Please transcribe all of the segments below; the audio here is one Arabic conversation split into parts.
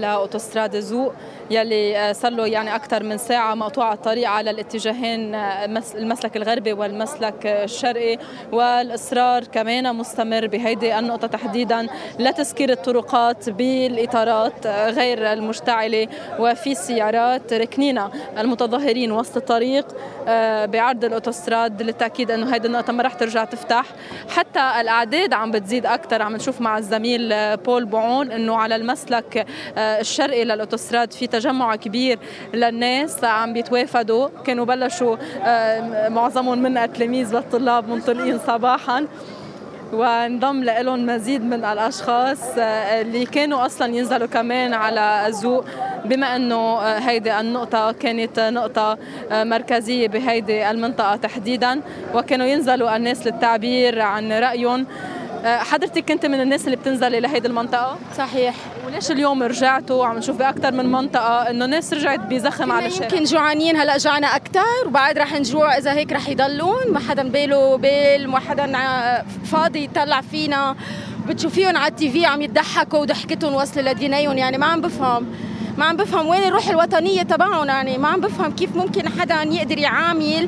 على أوتوستراد زوق يلي صار له يعني أكثر من ساعة مقطوعة الطريق على الاتجاهين، المسلك الغربي والمسلك الشرقي، والإصرار كمان مستمر بهيدي النقطة تحديدا لتسكير الطرقات بالإطارات غير المشتعلة، وفي سيارات ركنينة المتظاهرين وسط الطريق بعرض الأوتوستراد للتأكيد أنه هيدي النقطة ما رح ترجع تفتح. حتى الأعداد عم بتزيد أكثر، عم نشوف مع الزميل بول بوعون أنه على المسلك الشرقي للأوتوستراد في تجمع كبير للناس عم بيتوافدوا، كانوا بلشوا معظمهم من التلاميذ والطلاب منطلقين صباحا، وانضم لهم مزيد من الأشخاص اللي كانوا أصلا ينزلوا كمان على الزوق، بما أنه هيدي النقطة كانت نقطة مركزية بهيدي المنطقة تحديدا، وكانوا ينزلوا الناس للتعبير عن رأيهم. حضرتك كنت من الناس اللي بتنزلي لهيدي المنطقة؟ صحيح. وليش اليوم رجعتوا؟ عم نشوف بأكثر من منطقة إنه الناس رجعت بزخم على الشارع. يمكن جوعانين، هلا جوعنا أكثر وبعد رح نجوع، إذا هيك رح يضلون، ما حدا باله بال، ما حدا فاضي يطلع فينا. بتشوفيهم على التي في عم يضحكوا وضحكتهم واصلة لدينيهم، يعني ما عم بفهم وين الروح الوطنية تبعهم، يعني ما عم بفهم كيف ممكن حدا يقدر يعامل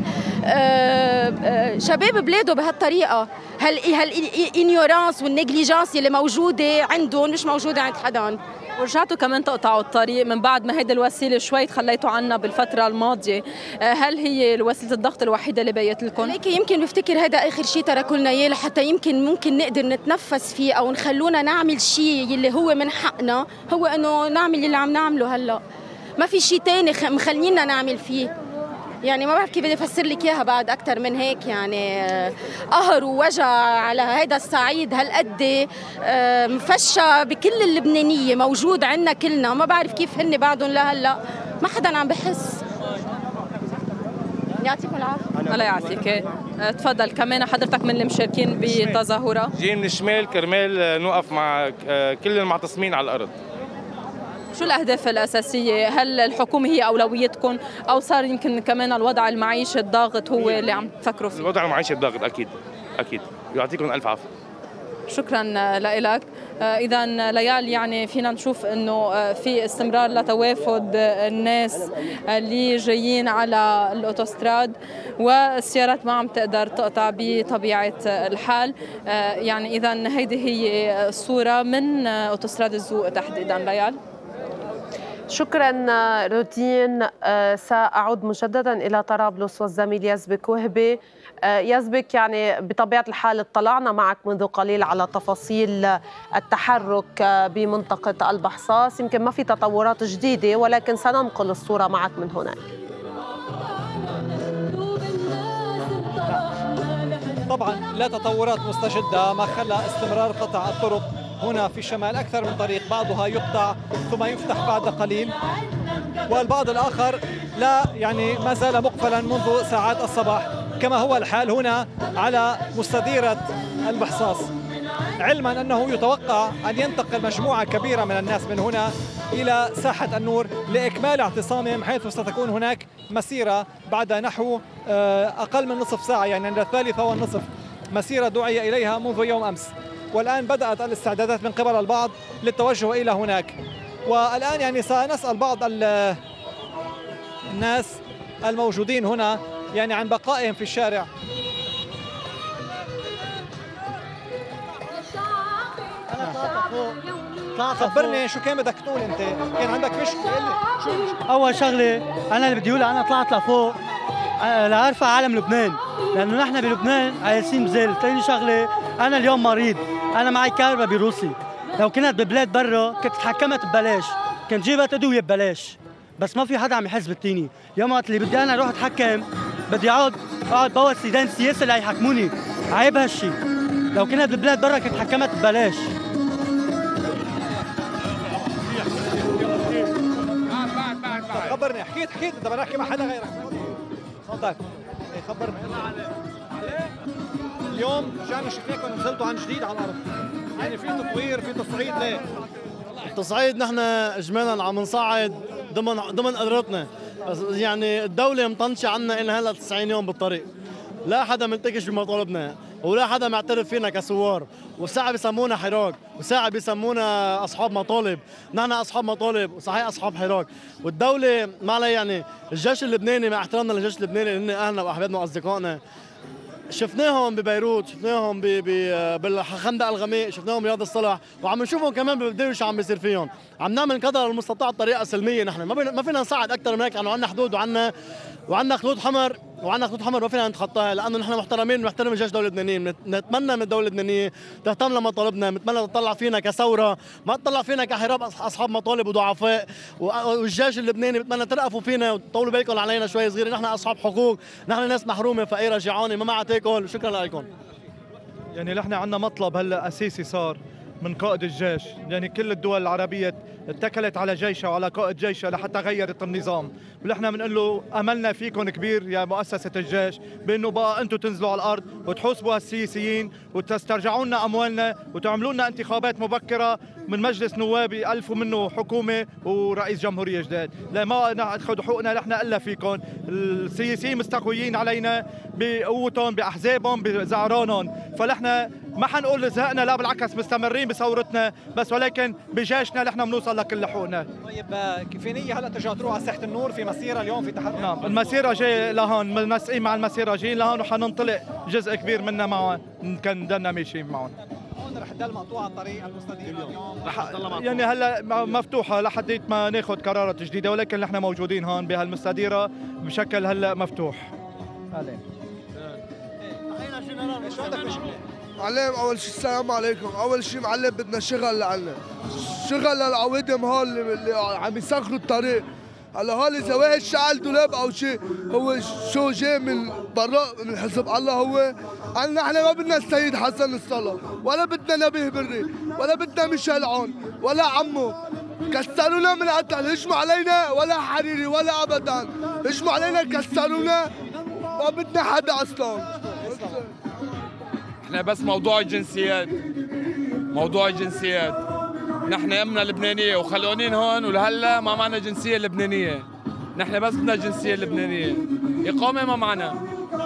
شباب بلاده بهالطريقة. هالإنيورانس والنيجليجانس اللي موجودة عندهم مش موجودة عند حدا. ورجعتوا كمان تقطعوا الطريق من بعد ما هيدي الوسيلة شوي تخليتوا عنها بالفترة الماضية، هل هي وسيلة الضغط الوحيدة اللي بيت لكم؟ هيك يمكن بفتكر هذا آخر شيء تركوا لنا إياه لحتى يمكن ممكن نقدر نتنفس فيه أو نخلونا نعمل شيء اللي هو من حقنا، هو إنه نعمل اللي عم نعمله هلا. ما في شيء تاني مخلينا نعمل فيه، يعني ما بعرف كيف بدي افسر لك اياها بعد اكثر من هيك. يعني قهر ووجع على هيدا الصعيد هالقد مفشى بكل اللبنانيه، موجود عندنا كلنا، ما بعرف كيف هن بعدهم لهلا ما حدا عم بحس. يعطيكم العافيه. الله يعافيك. تفضل كمان حضرتك من المشاركين بتظاهره. جاي من الشمال كرمال نوقف مع كل المعتصمين على الارض. شو الأهداف الأساسية؟ هل الحكومة هي أولويتكم أو صار يمكن كمان الوضع المعيشي الضاغط هو اللي عم تفكروا فيه؟ الوضع المعيشي الضاغط أكيد أكيد. يعطيكم ألف عافية. شكرا لك. إذا ليال يعني فينا نشوف أنه في استمرار لتوافد الناس اللي جايين على الأوتوستراد، والسيارات ما عم تقدر تقطع بطبيعة الحال. يعني إذا هيدي هي الصورة من أوتوستراد الزوق تحديدا. ليال شكرا روتين. سأعود مجددا إلى طرابلس والزميل يزبك وهبي. يزبك، يعني بطبيعة الحال اطلعنا معك منذ قليل على تفاصيل التحرك بمنطقة البحصاص، يمكن ما في تطورات جديدة ولكن سننقل الصورة معك من هناك. طبعا لا تطورات مستجدة، ما خلى استمرار قطع الطرق هنا في الشمال. أكثر من طريق بعضها يقطع ثم يفتح بعد قليل، والبعض الآخر لا، يعني ما زال مقفلا منذ ساعات الصباح، كما هو الحال هنا على مستديرة البحصاص، علما أنه يتوقع أن ينتقل مجموعة كبيرة من الناس من هنا إلى ساحة النور لإكمال اعتصامهم، حيث ستكون هناك مسيرة بعد نحو أقل من نصف ساعة، يعني عند 3:30 مسيرة دعي إليها منذ يوم أمس. والآن بدأت الاستعدادات من قبل البعض للتوجه إلى هناك. والآن يعني سنسأل بعض الناس الموجودين هنا يعني عن بقائهم في الشارع. خبرني شو كان بدك تقول انت؟ كان عندك مشكله؟ شو اول شغله انا اللي بدي اقولها، انا طلعت لفوق لارفع علم لبنان، لانه نحن بلبنان عايشين بذل. ثاني شغله انا اليوم مريض، انا معي كهرباء بروسي، لو كنت ببلاد برا كنت تحكمت ببلاش، كنت جيبت ادويه ببلاش، بس ما في حدا عم يحس بالتيني. اليوم وقت اللي بدي انا اروح اتحكم بدي اقعد بوس ايدين السياسه اللي يحكموني، عيب هالشي. لو كنت ببلاد برا كنت حكمت ببلاش. خبرني، حكيت انت بدك تحكي مع حدا غيرك. تفضل خبرني. اليوم رجعنا شفناكم نزلتوا عن جديد على الارض، يعني في تطوير، في تصعيد. ليه؟ التصعيد نحن اجمالا عم نصعد ضمن قدرتنا، بس يعني الدولة مطنشة عنا إلنا هلا 90 يوم بالطريق، لا حدا ملتكش بمطالبنا. ولا حدا معترف فينا كثوار، وساعة بيسمونا حراك، وساعة بيسمونا أصحاب مطالب. نحن أصحاب مطالب وصحيح أصحاب حراك، والدولة ما عليها يعني. الجيش اللبناني مع احترامنا للجيش اللبناني هن أهلنا وأحبابنا وأصدقائنا، شفناهم ببيروت، شفناهم بالخندق الغميق، شفناهم برياض الصلح، وعم نشوفهم كمان ببدير شو عم بيصير فيهم. عم نعمل قدر المستطاع بطريقه سلميه. نحن ما فينا نساعد اكثر من هيك، لانه عندنا حدود وعندنا خطوط حمر، ما فينا نتخطاها، لانه نحن محترمين بنحترم الجيش الدوله اللبنانيه. نتمنى من الدوله اللبنانيه تهتم لمطالبنا، نتمنى تطلع فينا كثوره، ما تطلع فينا كحراب اصحاب مطالب وضعفاء. والجيش اللبناني بتمنى ترأفوا فينا وتطولوا بالكم علينا شوي صغيره. نحن اصحاب حقوق، نحن ناس محرومه فقيره جيعانه ما معها تاكل. شكرا لكم. يعني نحن عندنا مطلب هلا اساسي صار من قائد الجيش، يعني كل الدول العربية اتكلت على جيشها وعلى قائد جيشها لحتى غيرت النظام، ونحن بنقول له املنا فيكم كبير يا مؤسسة الجيش، بانه بقى انتم تنزلوا على الارض وتحاسبوا هالسياسيين وتسترجعوا لنا اموالنا وتعملوا لنا انتخابات مبكرة من مجلس نوابي ألفوا منه حكومة ورئيس جمهورية جديد. لا ما ناخذ حقوقنا نحن الا فيكم. السياسيين مستقويين علينا بقوتهم باحزابهم بزعرانهم، فنحن ما حنقول زهقنا، لا بالعكس مستمرين بثورتنا، بس ولكن بجيشنا نحن بنوصل لكل حقوقنا. طيب في نية هلا ترجعوا تروحوا على ساحة النور في مسيرة اليوم في تحرك؟ نعم المسيرة جاية لهون، منسقين مع المسيرة جايين لهون وحننطلق جزء كبير منا معهم كان ضلنا ماشيين معهم. هون رح تضل مقطوعة الطريق المستديرة اليوم؟ يعني هلا مفتوحة لحد ما ناخذ قرارات جديدة، ولكن نحن موجودين هون بهالمستديرة بشكل هلا مفتوح. معلم اول شيء السلام عليكم. اول شيء معلم بدنا شغل لعنا، شغل للعوادم هول اللي عم يسخروا الطريق. هلا هول اذا واحد شعل دولاب او شيء هو شو جاي من برا من حزب الله. هو قالنا احنا ما بدنا السيد حسن الصلاة، ولا بدنا نبيه بري، ولا بدنا ميشيل عون، ولا عمو. كسرونا من قتل، هجموا علينا ولا حريري ولا ابدا، هجموا علينا كسرونا، ما بدنا حدا اصلا. احنا بس موضوع الجنسيات، نحن امنا لبنانيه وخلقانين هون، ولهلا ما معنا جنسيه لبنانيه. نحن بس بدنا الجنسيه اللبنانيه، اقامه ما معنا.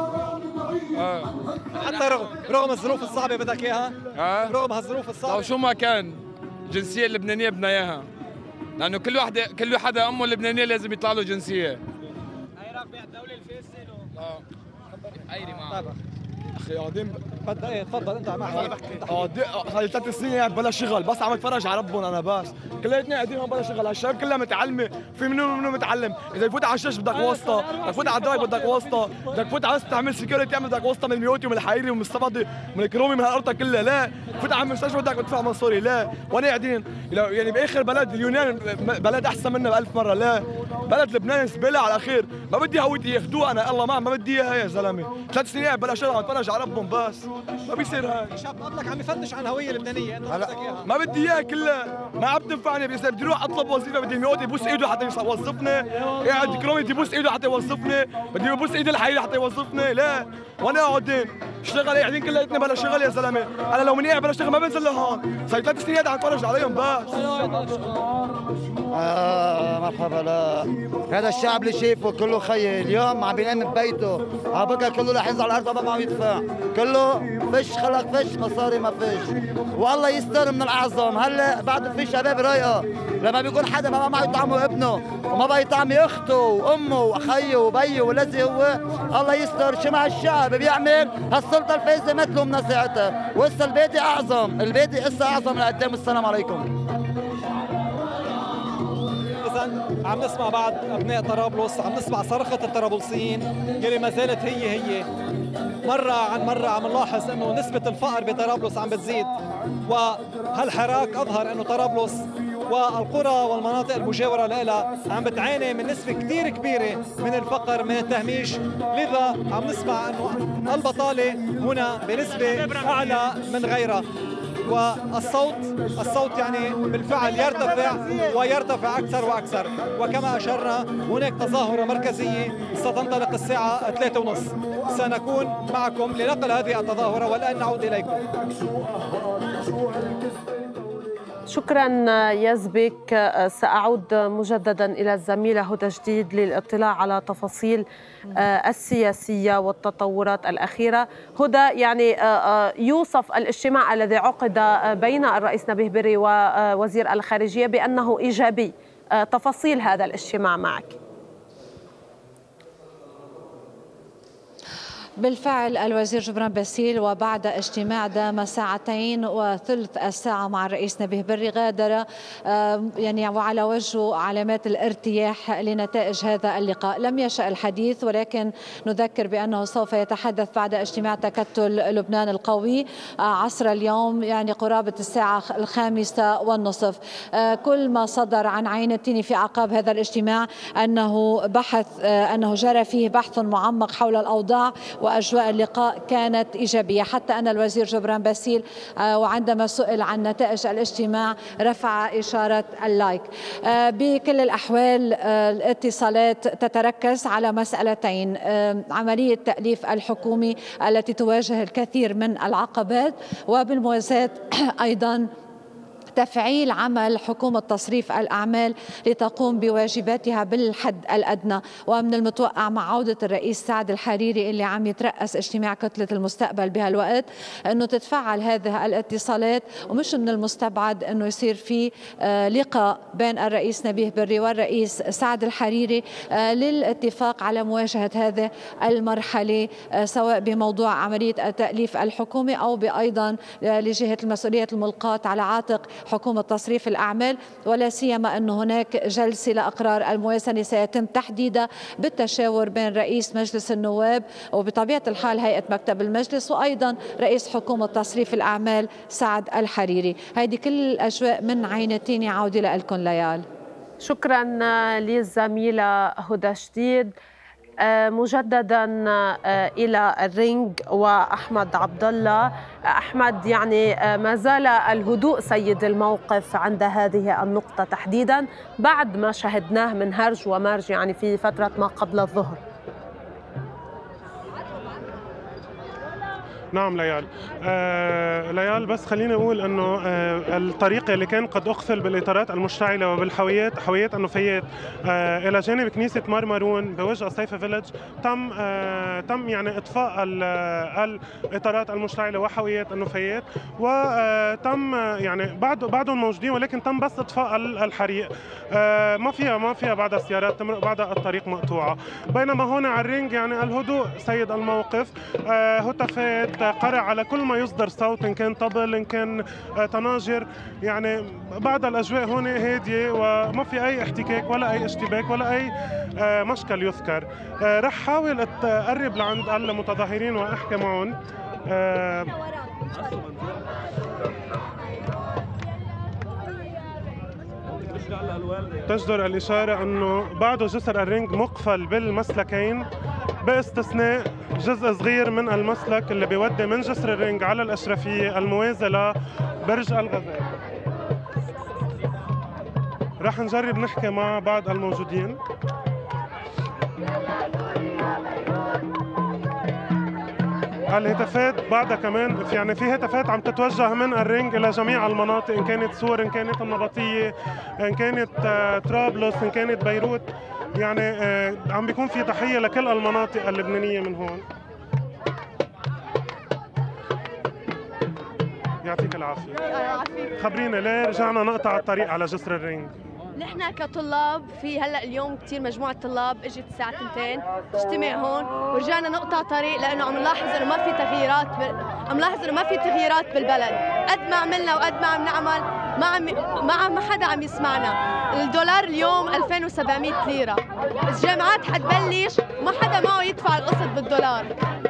حتى رغم الظروف الصعبه بدك اياها؟ رغم هالظروف الصعبه لو شو ما كان الجنسيه اللبنانيه بدنا اياها، لانه كل حدا امه لبنانيه لازم يطلع له جنسيه. هي رافع الدوله الفيصل خيري معه اخي قاعدين بدنا ايه. تفضل انت معك. صار 3 سنين قاعد بلا شغل، بس عم اتفرج على ربهم انا بس. كلياتنا قاعدين هون بلا شغل، هالشباب كلها متعلمه، في منو متعلم. اذا يفوت على الشاشه بدك واسطه، بدك تفوت على الدرايف بدك واسطه، بدك تفوت على تعمل سكيورتي تعمل بدك واسطه من الميوتي ومن الحريري ومن الصفدي ومن الكرومي من هالارض كلها. لا تفوت على المستشفى بدك تدفع مصاري. لا وانا قاعدين يعني باخر بلد اليونان بلد احسن منا ب1000 مره. لا بلد لبنان زباله على الاخير، ما بدي هويتي ياخذوها انا الله ما بدي اياها يا زلمه. 3 سنين قاعد بلا شغل عم اتفرج على ربهم بس. ما بيصير هاي. شاب قبلك عم يفتش عن هويه لبنانيه، انت بدك اياها. ما بدي اياها كلها، ما عم تنفعني. بدي اروح اطلب وظيفه بدي الميوت يبوس ايده حتى يوظفني، قاعد كرومي يبوس ايده حتى يوظفني، بدي يبوس ايد الحريري حتى يوظفني. لا وانا قاعدين اشتغل قاعدين كلياتنا بلا شغل يا زلمه. انا لو مني قاعد بلا شغل ما بنزل لهون، صار 3 سنين قاعد عم اتفرج عليهم بس. مرحبا. لا هذا الشعب اللي شايفه كله خي اليوم عم بينام ببيته، على بكره كله رح ينزل على الارض ما عم يدفع، كله فش خلق فش مصاري ما فش. والله يستر من الاعظم. هلا بعد في شباب رايقه لما بيكون حدا ما معه يطعمه ابنه وما بقى يطعم اخته وامه واخيه وبيه والذي هو الله يستر شو مع الشعب بيعمل. هالسلطه الفايزه مثله من ساعتها، وهسه البادي اعظم، البادي هسه اعظم لقدام. السلام عليكم. عم نسمع بعد ابناء طرابلس، عم نسمع صرخه الطرابلسيين يلي ما زالت هي مره عن مره. عم نلاحظ انه نسبه الفقر بطرابلس عم بتزيد، وهالحراك اظهر انه طرابلس والقرى والمناطق المجاوره لها عم بتعاني من نسبه كثير كبيره من الفقر من التهميش. لذا عم نسمع انه البطاله هنا بنسبه اعلى من غيرها، والصوت يعني بالفعل يرتفع ويرتفع أكثر وأكثر. وكما أشرنا هناك تظاهرة مركزية ستنطلق الساعة 3:30. سنكون معكم لنقل هذه التظاهرة، والآن نعود إليكم. شكرا يزبك. سأعود مجددا إلى الزميلة هدى جديد للاطلاع على تفاصيل السياسية والتطورات الأخيرة. هدى، يعني يوصف الاجتماع الذي عقد بين الرئيس نبيه بري ووزير الخارجية بأنه إيجابي، تفاصيل هذا الاجتماع معك. بالفعل الوزير جبران باسيل وبعد اجتماع دام 2.3 ساعة مع الرئيس نبيه بري غادر يعني وعلى وجهه علامات الارتياح لنتائج هذا اللقاء. لم يشأ الحديث، ولكن نذكر بأنه سوف يتحدث بعد اجتماع تكتل لبنان القوي عصر اليوم، يعني قرابة 5:30. كل ما صدر عن عين التيني في أعقاب هذا الاجتماع أنه جرى فيه بحث معمق حول الأوضاع، وأجواء اللقاء كانت إيجابية. حتى أن الوزير جبران باسيل وعندما سئل عن نتائج الاجتماع رفع إشارة اللايك. بكل الأحوال الاتصالات تتركز على مسألتين: عملية تأليف الحكومي التي تواجه الكثير من العقبات، وبالموازاة أيضا تفعيل عمل حكومة تصريف الأعمال لتقوم بواجباتها بالحد الأدنى. ومن المتوقع مع عودة الرئيس سعد الحريري اللي عم يترأس اجتماع كتلة المستقبل بهالوقت أنه تتفعل هذه الاتصالات، ومش من المستبعد أنه يصير في لقاء بين الرئيس نبيه بري والرئيس سعد الحريري للاتفاق على مواجهة هذه المرحلة، سواء بموضوع عملية تأليف الحكومة أو بأيضا لجهة المسؤولية الملقاة على عاتق حكومة تصريف الأعمال. ولا سيما أن هناك جلسة لأقرار الموازنة سيتم تحديدها بالتشاور بين رئيس مجلس النواب وبطبيعة الحال هيئة مكتب المجلس وأيضا رئيس حكومة تصريف الأعمال سعد الحريري. هذه كل الأجواء من عين التيني. عودة لكم ليال. شكرا للزميلة هدى جديد. مجددا إلى الرينج وأحمد عبد الله. أحمد، يعني ما زال الهدوء سيد الموقف عند هذه النقطة تحديدا بعد ما شهدناه من هرج ومرج يعني في فترة ما قبل الظهر. نعم ليال. ليال، بس خليني أقول أنه الطريق اللي كان قد أقفل بالإطارات المشتعلة وبالحاويات، حاويات النفايات إلى جانب كنيسة مرمرون بوجه صيفة فيلج، تم يعني إطفاء الإطارات المشتعلة وحاويات النفايات، وتم يعني بعدهم موجودين، ولكن تم بس إطفاء الحريق. ما فيها بعد السيارات تمرق، بعد الطريق مقطوعة. بينما هون على الرينج يعني الهدوء سيد الموقف. هتافات، قرع على كل ما يصدر صوت، إن كان طبل إن كان تناجر، يعني بعد الأجواء هون هادية وما في أي احتكاك ولا أي اشتباك ولا أي مشكل يذكر. رح حاول أقرب لعند المتظاهرين وأحكي معهم. تجدر الإشارة أنه بعده جسر الرينج مقفل بالمسلكين باستثناء جزء صغير من المسلك اللي بيودي من جسر الرينج على الأشرفية الموازي لبرج الغزال. رح نجرب نحكي مع بعض الموجودين. الهتافات بعدها كمان يعني في هتافات عم تتوجه من الرينج الى جميع المناطق، ان كانت سور، ان كانت النبطيه، ان كانت طرابلس، ان كانت بيروت، يعني عم بيكون في تحيه لكل المناطق اللبنانيه من هون. يعطيك العافيه. خبرينا ليه رجعنا نقطع الطريق على جسر الرينج؟ نحن كطلاب في هلا اليوم كثير مجموعه طلاب اجت الساعه 2 تجتمع هون، ورجعنا نقطع طريق لانه عم نلاحظ انه ما في تغييرات بالبلد. قد ما عملنا وقد ما عم نعمل ما حدا عم يسمعنا. الدولار اليوم 2700 ليره، الجامعات حتبلش وما حدا معه يدفع القسط بالدولار.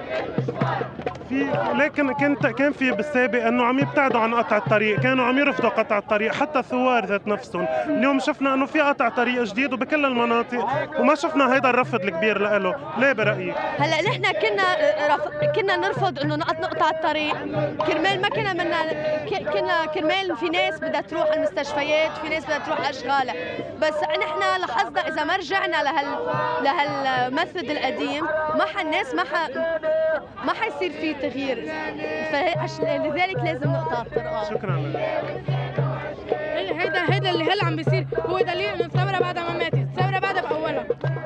لكن كان في بالسابق انه عم يبتعدوا عن قطع الطريق، كانوا عم يرفضوا قطع الطريق، حتى الثوار ذات نفسهم. اليوم شفنا انه في قطع طريق جديد وبكل المناطق، وما شفنا هيدا الرفض الكبير له. ليه برايك؟ هلا نحن كنا نرفض انه نقطع الطريق كرمال ما كرمال في ناس بدها تروح على المستشفيات، في ناس بدها تروح على اشغالها، بس نحن لاحظنا اذا ما رجعنا لهالميثود القديم الناس ما حيصير في تغيير، لذلك لازم نقطع الطرقات. شكرا لك. مثلا هيدا اللي هلا عم بيصير هو دليل انه الثوره بعدها ما ماتت، الثوره بعدها باولها.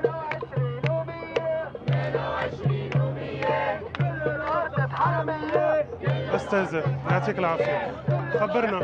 استاذ يعطيك العافيه، خبرنا.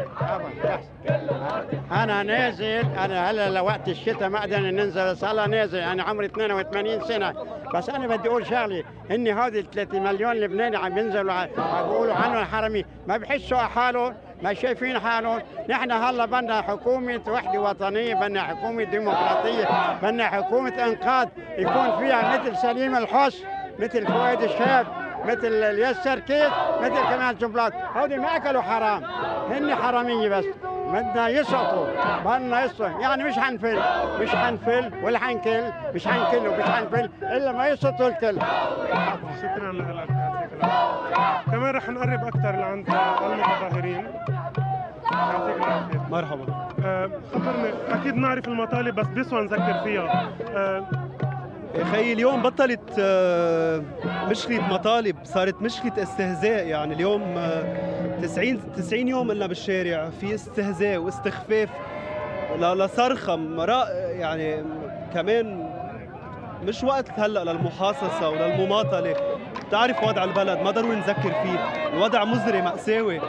انا نازل، انا هلا لوقت الشتاء ما قدرنا ننزل، صار لها نازل، انا عمري 82 سنه، بس انا بدي اقول شغله، ان هذه 3 مليون لبناني عم ينزلوا عم بيقولوا عنهم حرامي، ما بحسوا حالهم، ما شايفين حالهم. نحن هلا بدنا حكومه وحده وطنيه، بدنا حكومه ديمقراطيه، بدنا حكومه انقاذ يكون فيها مثل سليم الحص، مثل فؤاد الشاب، مثل الياس سركيت، مثل كمال جنبلاط، هودي ما اكلوا حرام، هن حراميه بس بدنا يسقطوا، بدنا يسقطوا، يعني مش حنفل ولا حنكل، مش حنكل ومش حنفل الا ما يسقطوا الكل. شكرا لك، كمان رح نقرب اكثر لعند المتظاهرين. يعطيك العافيه. مرحبا. خبرني، اكيد نعرف المطالب بس بيسوى نذكر فيها. خيي اليوم بطلت مشكلة مطالب، صارت مشكلة استهزاء. يعني اليوم 90 يوم قلنا بالشارع في استهزاء واستخفاف لصرخة يعني كمان مش وقت هلا للمحاصصة وللمماطلة. بتعرف وضع البلد ما ضروري نذكر فيه، الوضع مزري مأساوي.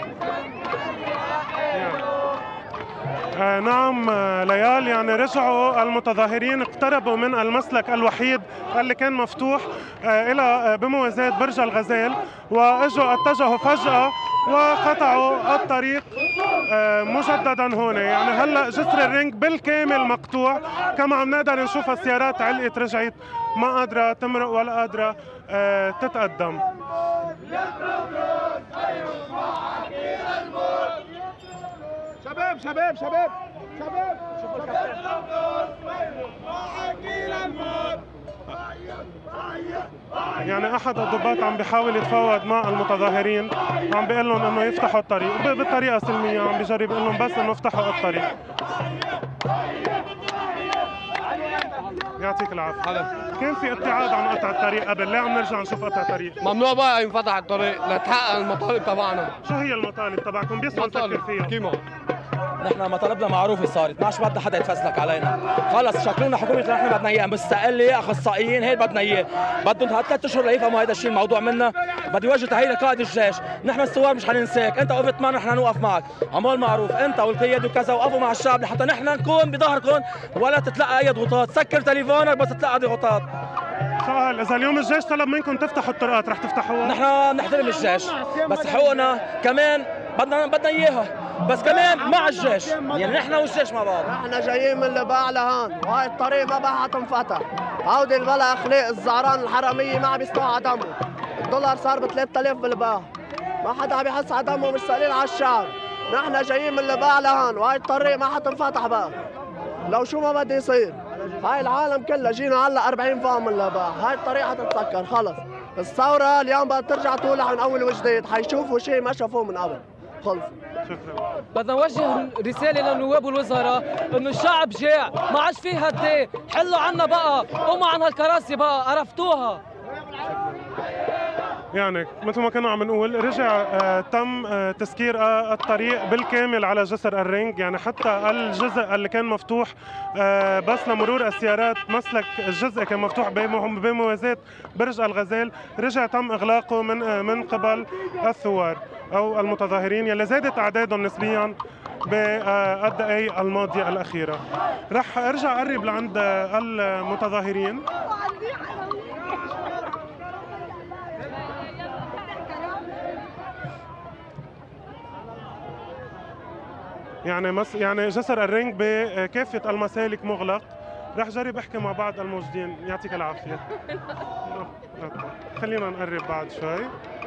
نعم ليال، يعني رجعوا المتظاهرين، اقتربوا من المسلك الوحيد اللي كان مفتوح إلى بموازاة برج الغزال، واجوا اتجهوا فجأة وقطعوا الطريق مجددا هون. يعني هلا جسر الرنج بالكامل مقطوع، كما عم نقدر نشوف السيارات علقت رجعت ما قادرة تمرق ولا قادرة تتقدم. شباب شباب شباب شباب يعني احد الضباط عم بيحاول يتفاوض مع المتظاهرين، عم بيقول لهم انه يفتحوا الطريق بطريقه سلميه، عم بيجرب يقول لهم بس انه افتحوا الطريق. يعطيك العافيه. كان في ابتعاد عن قطع الطريق قبل، ليه عم نرجع نشوف قطع طريق؟ ممنوع بقى ينفتح الطريق لتحقق المطالب تبعنا. شو هي المطالب تبعكم؟ بيسمع نفكر فيها. كيما نحن مطالبنا معروفه صارت، ما عادش بدنا حدا يتفزلك علينا، خلص شكلونا حكومه اللي نحن بدنا اياها مستقله، اخصائيين هيك بدنا اياه، بدهم 3 اشهر ليفهموا هذا الشيء الموضوع منا، بدي وجه تحيه لقائد الجيش، نحن الثوار مش حننساك، انت وقفت معنا نحن نوقف معك، عمول معروف، انت والقيادة وكذا وقفوا مع الشعب لحتى نحن نكون بظهركم ولا تتلقى اي ضغوطات، سكر تليفونك بس تتلقى ضغوطات. سؤال، إذا اليوم الجيش طلب منكم تفتحوا الطرقات رح تفتحوها؟ نحن نحترم الجيش، بس حقوقنا كمان بدنا اياها، بس كمان مع الجيش، يعني نحن والجيش مع بعض. نحن جايين من الباع لهون، وهي الطريق ما بقى حتنفتح، هودي البلا اخلاق الزعران الحرامية ما عم يستوى على دمه، الدولار صار ب 3000 بالباع، ما حدا عم يحس على دمه، مش سائلين على الشعب، نحن جايين من الباع لهون، وهي الطريق ما حتنفتح بقى، لو شو ما بده يصير، هاي العالم كلها جينا هلا 40 فام من الباع، هاي الطريق حتتسكر خلص، الثورة اليوم بدها ترجع تولع من أول وجديد، حيشوفوا شيء ما شافوه من قبل، خلص. شكرا. بدنا نوجه رسالة للنواب والوزراء إنه الشعب جاع، ما عادش فيه هالدي، حلوا عنا بقى، قوموا عن هالكراسي بقى، عرفتوها. يعني مثل ما كنا عم نقول، رجع تم تسكير الطريق بالكامل على جسر الرنج، يعني حتى الجزء اللي كان مفتوح بس لمرور السيارات، مسلك الجزء كان مفتوح بموازاة برج الغزال، رجع تم إغلاقه من قبل الثوار أو المتظاهرين يلي زادت أعدادهم نسبياً بالدقائق الماضية الأخيرة. رح أرجع أقرب لعند المتظاهرين. يعني جسر الرنج بكافة المسالك مغلق. رح جرب احكي مع بعض الموجودين. يعطيك العافية. خلينا نقرب بعد شوي.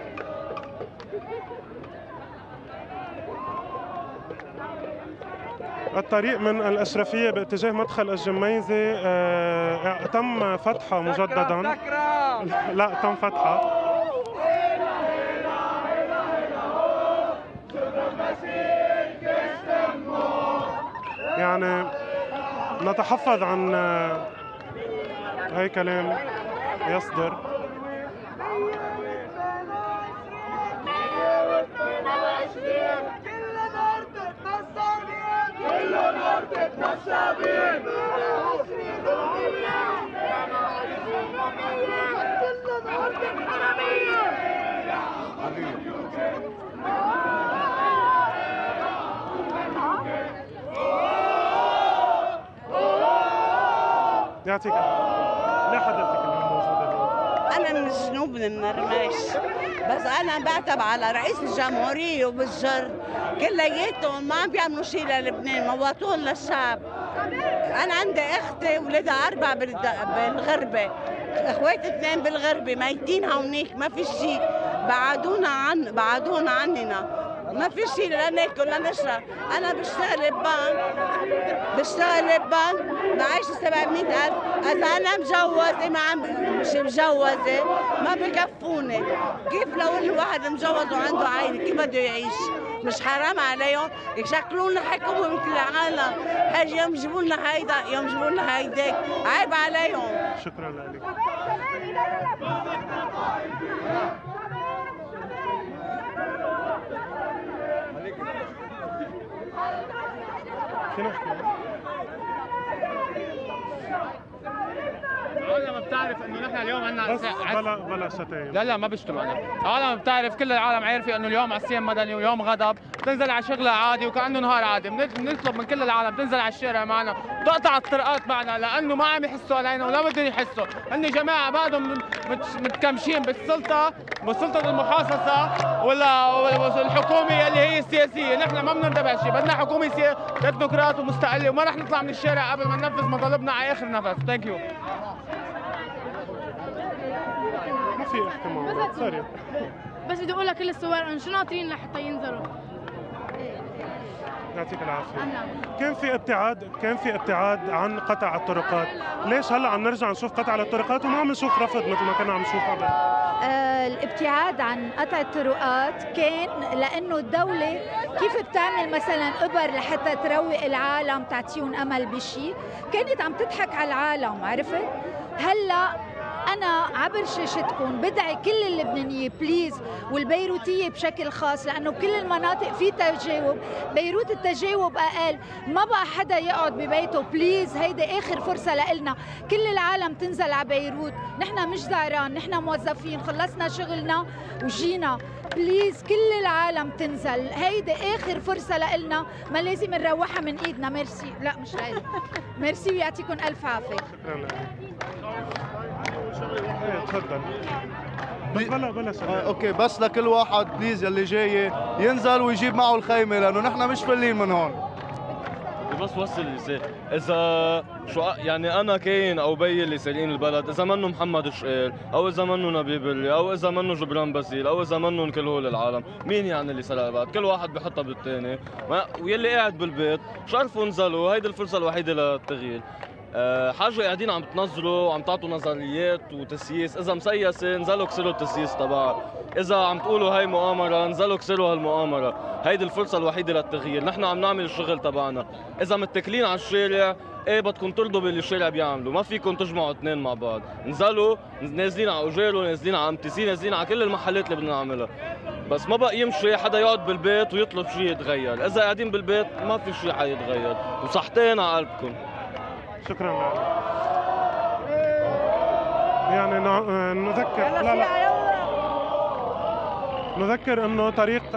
الطريق من الأشرفية باتجاه مدخل الجميزة تم فتحها مجددا. لا، تم فتحها. يعني نتحفظ عن أي كلام يصدر. كل يعطيك ليه حضرتك اليوم موجودة هون؟ أنا من الجنوب من الرماش، بس أنا بعتب على رئيس الجمهورية وبالجر كلياتهم ما عم بيعملوا شيء للبنان، موتون للشعب. أنا عندي أختي ولادها 4 بالغربة، إخواتي 2 بالغربة ميتين هونيك، ما في شيء، بعدونا عننا، ما في شيء لا ناكل لا نشرب. انا بشتغل ببنك معيش 700,000. اذا انا مجوزه مش مجوزه ما بكفوني. كيف لو الواحد مجوز وعنده عائله كيف بده يعيش؟ مش حرام عليهم يشكلوا لنا حكومه مثل العالم؟ هاجي يوم يجيبوا لنا هيدا يوم يجيبوا لنا هيداك، عيب عليهم. شكرا لك. العالم بتعرف انه نحن اليوم عندنا بس بلا شتايم. لا ما بشتم انا. العالم بتعرف، كل العالم عارفه انه اليوم عصيان مدني ويوم غضب، بتنزل على شغلها عادي وكانه نهار عادي. بنطلب من كل العالم تنزل على الشارع معنا، تقطع الطرقات معنا، لانه ما عم يحسوا علينا ولا بدهم يحسوا. هن جماعه بعدهم متكمشين بالسلطه المحاصصه ولا الحكومه اللي هي السياسيه. نحن ما بنرضى شيء، بدنا حكومه تكنوقراط ومستقله، وما رح نطلع من الشارع قبل ما ننفذ مطالبنا على اخر نفس. ثانك يو. ما في احتمال سوري. بس بدي اقول لكل الثوار انه شو ناطرين لحتى ينزلوا. يعطيك العافيه. كان في ابتعاد عن قطع الطرقات، ليش هلا عم نرجع نشوف قطع الطرقات وما عم نشوف رفض مثل ما كنا عم نشوف قبل؟ الابتعاد عن قطع الطرقات كان لانه الدوله كيف بتعمل مثلا ابر لحتى تروق العالم تعطيهم امل بشيء، كانت عم تضحك على العالم، عرفت؟ هلا أنا عبر شاشتكم بدعي كل اللبنانية بليز والبيروتية بشكل خاص، لأنه كل المناطق في تجاوب، بيروت التجاوب أقل، ما بقى حدا يقعد ببيته بليز. هيدا آخر فرصة لإلنا، كل العالم تنزل على بيروت، نحن مش زعران، نحن موظفين خلصنا شغلنا وجينا، بليز كل العالم تنزل، هيدا آخر فرصة لإلنا، ما لازم نروحها من إيدنا. ميرسي. لا مش لإلنا. ميرسي ويعطيكم ألف عافية. تفضل. بلا اوكي، بس لكل واحد بليز يلي جاي ينزل ويجيب معه الخيمه، لانه نحن مش فلين من هون. بس وصل اذا شو يعني انا كاين او بي اللي سارقين البلد، اذا منه محمد شقيل او اذا منه نبيل بلي او اذا منه جبران باسيل او اذا منهم كل هول العالم، مين يعني اللي سرق البلد؟ كل واحد بحطها بالثاني، ويلي قاعد بالبيت شرفوا نزلوا، هيدي الفرصه الوحيده للتغيير. حاجه قاعدين عم تنظروا وعم تعطوا نظريات وتسييس، اذا مسيسه نزلوا كسروا التسييس تبعها، اذا عم تقولوا هاي مؤامره نزلوا كسروا هالمؤامره، هيدي الفرصه الوحيده للتغيير. نحن عم نعمل الشغل تبعنا، اذا متكلين على الشارع ايه بدكم ترضوا باللي الشارع بيعملوا، ما فيكم تجمعوا اثنين مع بعض. نزلوا نازلين على اوجيرو، نازلين على امتيسي، نازلين على كل المحلات اللي بدنا نعملها، بس ما بقى يمشي حدا يقعد بالبيت ويطلب شيء يتغير. اذا قاعدين بالبيت ما في شيء حيتغير، وصحتين على قلبكم. شكرا لك. يعني نذكر نذكر انه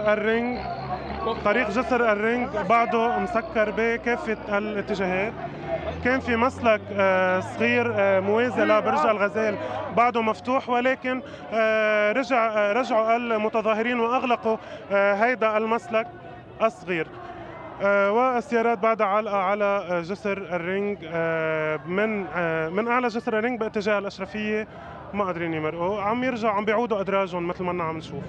طريق جسر الرنج بعده مسكر بكافة الاتجاهات. كان في مسلك صغير موازي لبرج الغزال بعده مفتوح، ولكن رجعوا المتظاهرين واغلقوا هيدا المسلك الصغير، والسيارات بعدها علقة على جسر الرنج من أعلى جسر الرنج باتجاه الأشرفية، ما قادرين يمرقوا، عم بيعودوا أدراجهم مثل ما عم نشوف.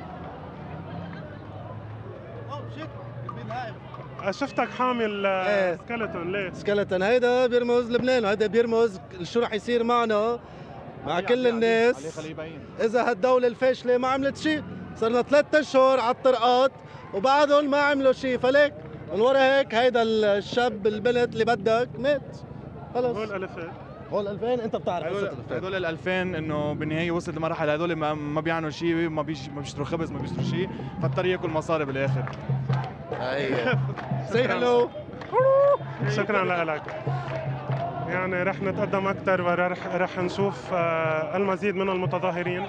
شفتك حامل سكيلتون، ليه؟ سكيلتون هيدا بيرمز لبنان، وهيدا بيرمز شو رح يصير معنا مع كل الناس إذا هالدولة الفاشلة ما عملت شيء. صرنا 3 أشهر على الطرقات وبعدهم ما عملوا شيء، فليك من ورا هيك هيدا الشاب البنت اللي بدك مات خلص. هول 2000 انت بتعرف هدول ال 2000 انه بالنهايه وصلت لمرحله هدول ما بيعنوا شيء، ما بيشتروا خبز، ما بيشتروا شيء، فاضطر ياكل مصاري بالاخر. سي هلو. شكرا لك. يعني رح نتقدم اكثر ورح نشوف المزيد من المتظاهرين.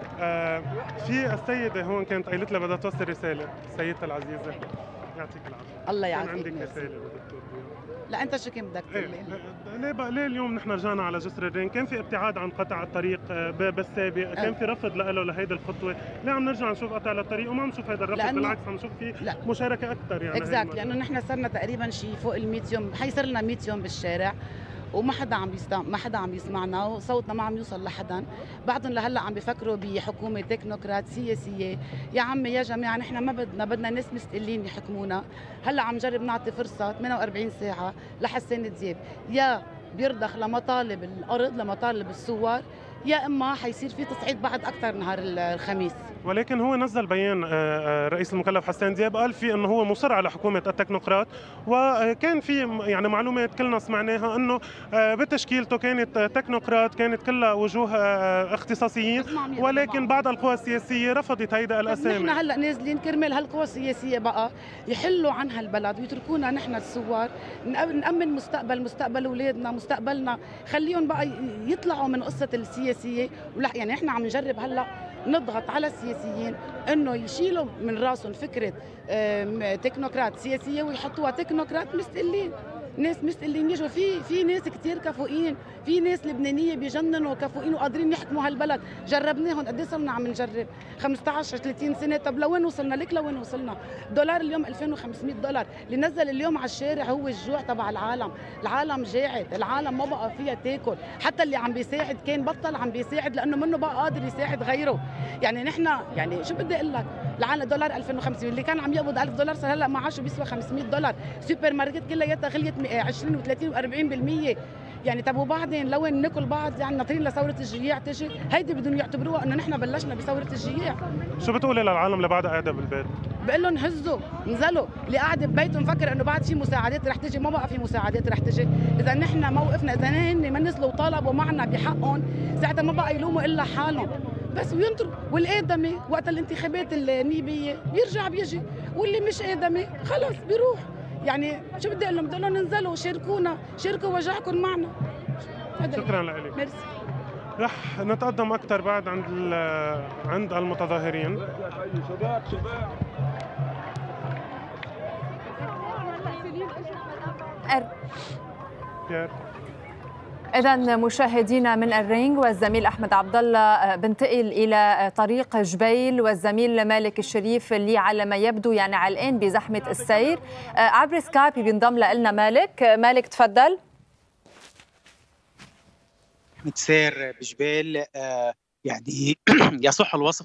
في السيده هون كانت قايلت لها بدها توصل رساله، سيدتها العزيزه يعطيك العافيه. الله يعافيك. كان عندك رساله بدك تقوليها؟ لا انت شو كان بدك تقول لي؟ ليه اليوم نحن رجعنا على جسر الرين؟ كان في ابتعاد عن قطع الطريق بالسابق، كان في رفض له لهيدي الخطوه، ليه عم نرجع نشوف قطع الطريق وما نشوف هذا الرفض؟ بالعكس عم نشوف في مشاركه اكثر يعني. اكزاكت، لانه نحن صرنا تقريبا شيء فوق ال 100 يوم، حيصير لنا 100 يوم بالشارع وما حدا عم يسمعنا وصوتنا ما عم يوصل لحدا. بعضهم لهلا عم بيفكروا بحكومه تكنوقراط سياسيه. يا عمي يا جماعه نحن ما بدنا ناس مستقلين يحكمونا. هلا عم نجرب نعطي فرصه 48 ساعه لحسان دياب، يا بيرضخ لمطالب الارض لمطالب الثوار، يا اما حيصير في تصعيد بعد اكثر نهار الخميس. ولكن هو نزل بيان رئيس المكلف حسان دياب قال فيه انه هو مصر على حكومه التكنوقراط، وكان في يعني معلومات كلنا سمعناها انه بتشكيلته كانت تكنوقراط، كانت كلها وجوه اختصاصيين، ولكن بعض القوى السياسيه رفضت هيدا الاسامي. نحن هلا نازلين كرمال هالقوى السياسيه بقى يحلوا عنها البلد ويتركونا نحن الثوار نامن مستقبل اولادنا مستقبلنا، خليهم بقى يطلعوا من قصه السياسيه. ولا يعني احنا عم نجرب هلا نضغط على السياسيين انه يشيلوا من راسهم فكره تكنوقراط سياسيه ويحطوها تكنوقراط مستقلين، ناس مستقلين يجوا في ناس كثير كفؤين، في ناس لبنانيه بيجننوا كفؤين وقادرين يحكموا هالبلد، جربناهم قد ايه صرنا عم نجرب 15 30 سنه. طب لوين وصلنا؟ لك لوين وصلنا؟ دولار اليوم 2500 دولار، اللي نزل اليوم على الشارع هو الجوع تبع العالم جاعت، العالم ما بقى فيها تاكل، حتى اللي عم بيساعد كان بطل عم بيساعد لانه منه بقى قادر يساعد غيره. يعني نحن يعني شو بدي اقول لك، العالم دولار 2500 اللي كان عم يقبض 1000 دولار صار هلا معاشه بيسوى 500 دولار، سوبر ماركت كلياتها غليت 20 و30 و40%. يعني طب وبعدين لوين ناكل بعض؟ يعني ناطرين لثوره الجياع تجي؟ هيدي بدهم يعتبروها انه نحن بلشنا بثوره الجياع. شو بتقولي للعالم اللي بعدها قاعده بالبيت؟ بقول لهم هزوا انزلوا، اللي قاعد ببيته مفكر انه بعد في مساعدات رح تجي، ما بقى في مساعدات رح تجي. اذا نحن موقفنا، اذا هن ما نزلوا وطالبوا معنا بحقهم، ساعتها ما بقى يلوموا الا حالهم بس وينطروا. والآدمي وقت الانتخابات النيبيه بيرجع بيجي، واللي مش آدمي خلص بيروح. يعني شو بدي اقول لهم؟ بدي اقول لهم انزلوا شاركونا، شاركوا وجعكم معنا. شكرا لك. ميرسي. رح نتقدم اكثر بعد عند المتظاهرين. إذا مشاهدينا من الرينج والزميل أحمد عبد الله بنتقل إلى طريق جبيل، والزميل مالك الشريف اللي على ما يبدو يعني علقان بزحمة السير عبر سكايب بينضم لنا مالك تفضل. سير بجبال يعني يصح الوصف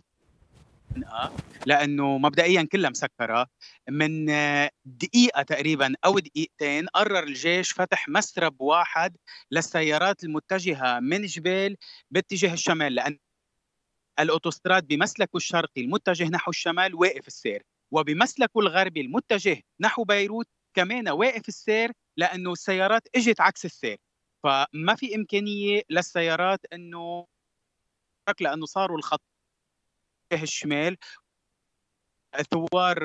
لأنه مبدئيا كلها مسكرة. من دقيقة تقريبا أو دقيقتين قرر الجيش فتح مسرب واحد للسيارات المتجهة من جبال باتجاه الشمال، لأن الأوتوستراد بمسلكه الشرقي المتجه نحو الشمال واقف السير، وبمسلكه الغربي المتجه نحو بيروت كمان واقف السير، لأنه السيارات اجت عكس السير، فما في إمكانية للسيارات أنه لأنه صاروا الخط الشمال الثوار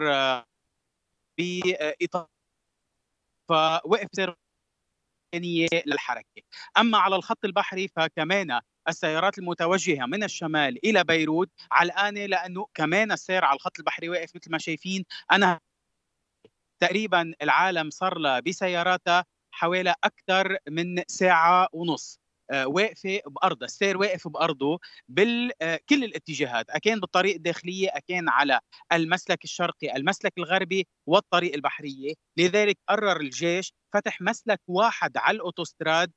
بإطار، فوقف سير للحركة. أما على الخط البحري فكمان السيارات المتوجهة من الشمال إلى بيروت علقانة، لأنه كمان السير على الخط البحري واقف مثل ما شايفين. أنا تقريبا العالم صار له بسياراتها حوالي أكثر من ساعة ونص واقفة بأرضها، السير واقف بأرضه بكل الاتجاهات، أكان بالطريق الداخلية، أكان على المسلك الشرقي، المسلك الغربي والطريق البحرية. لذلك قرر الجيش فتح مسلك واحد على الأوتوستراد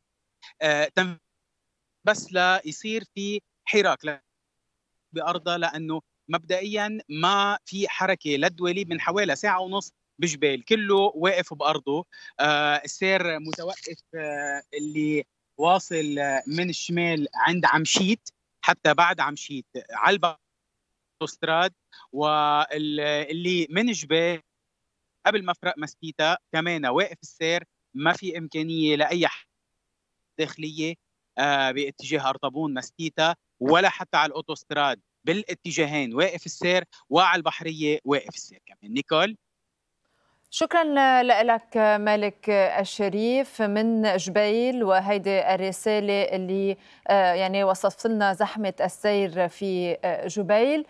بس لا يصير في حراك بأرضها، لأنه مبدئيا ما في حركة للدواليب من حوالي ساعة ونص بجبال، كله واقف بأرضه. السير متوقف اللي واصل من الشمال عند عمشيت حتى بعد عمشيت على الاوتوستراد، واللي من جبال قبل مفرق مسكيتا كمان واقف السير، ما في إمكانية لأي داخلية باتجاه أرطبون مسكيتا ولا حتى على الاوتوستراد، بالاتجاهين واقف السير، وعلى البحرية واقف السير كمان. نيكول. شكرا لك مالك الشريف من جبيل، وهيدي الرسالة اللي يعني وصفت لنا زحمة السير في جبيل.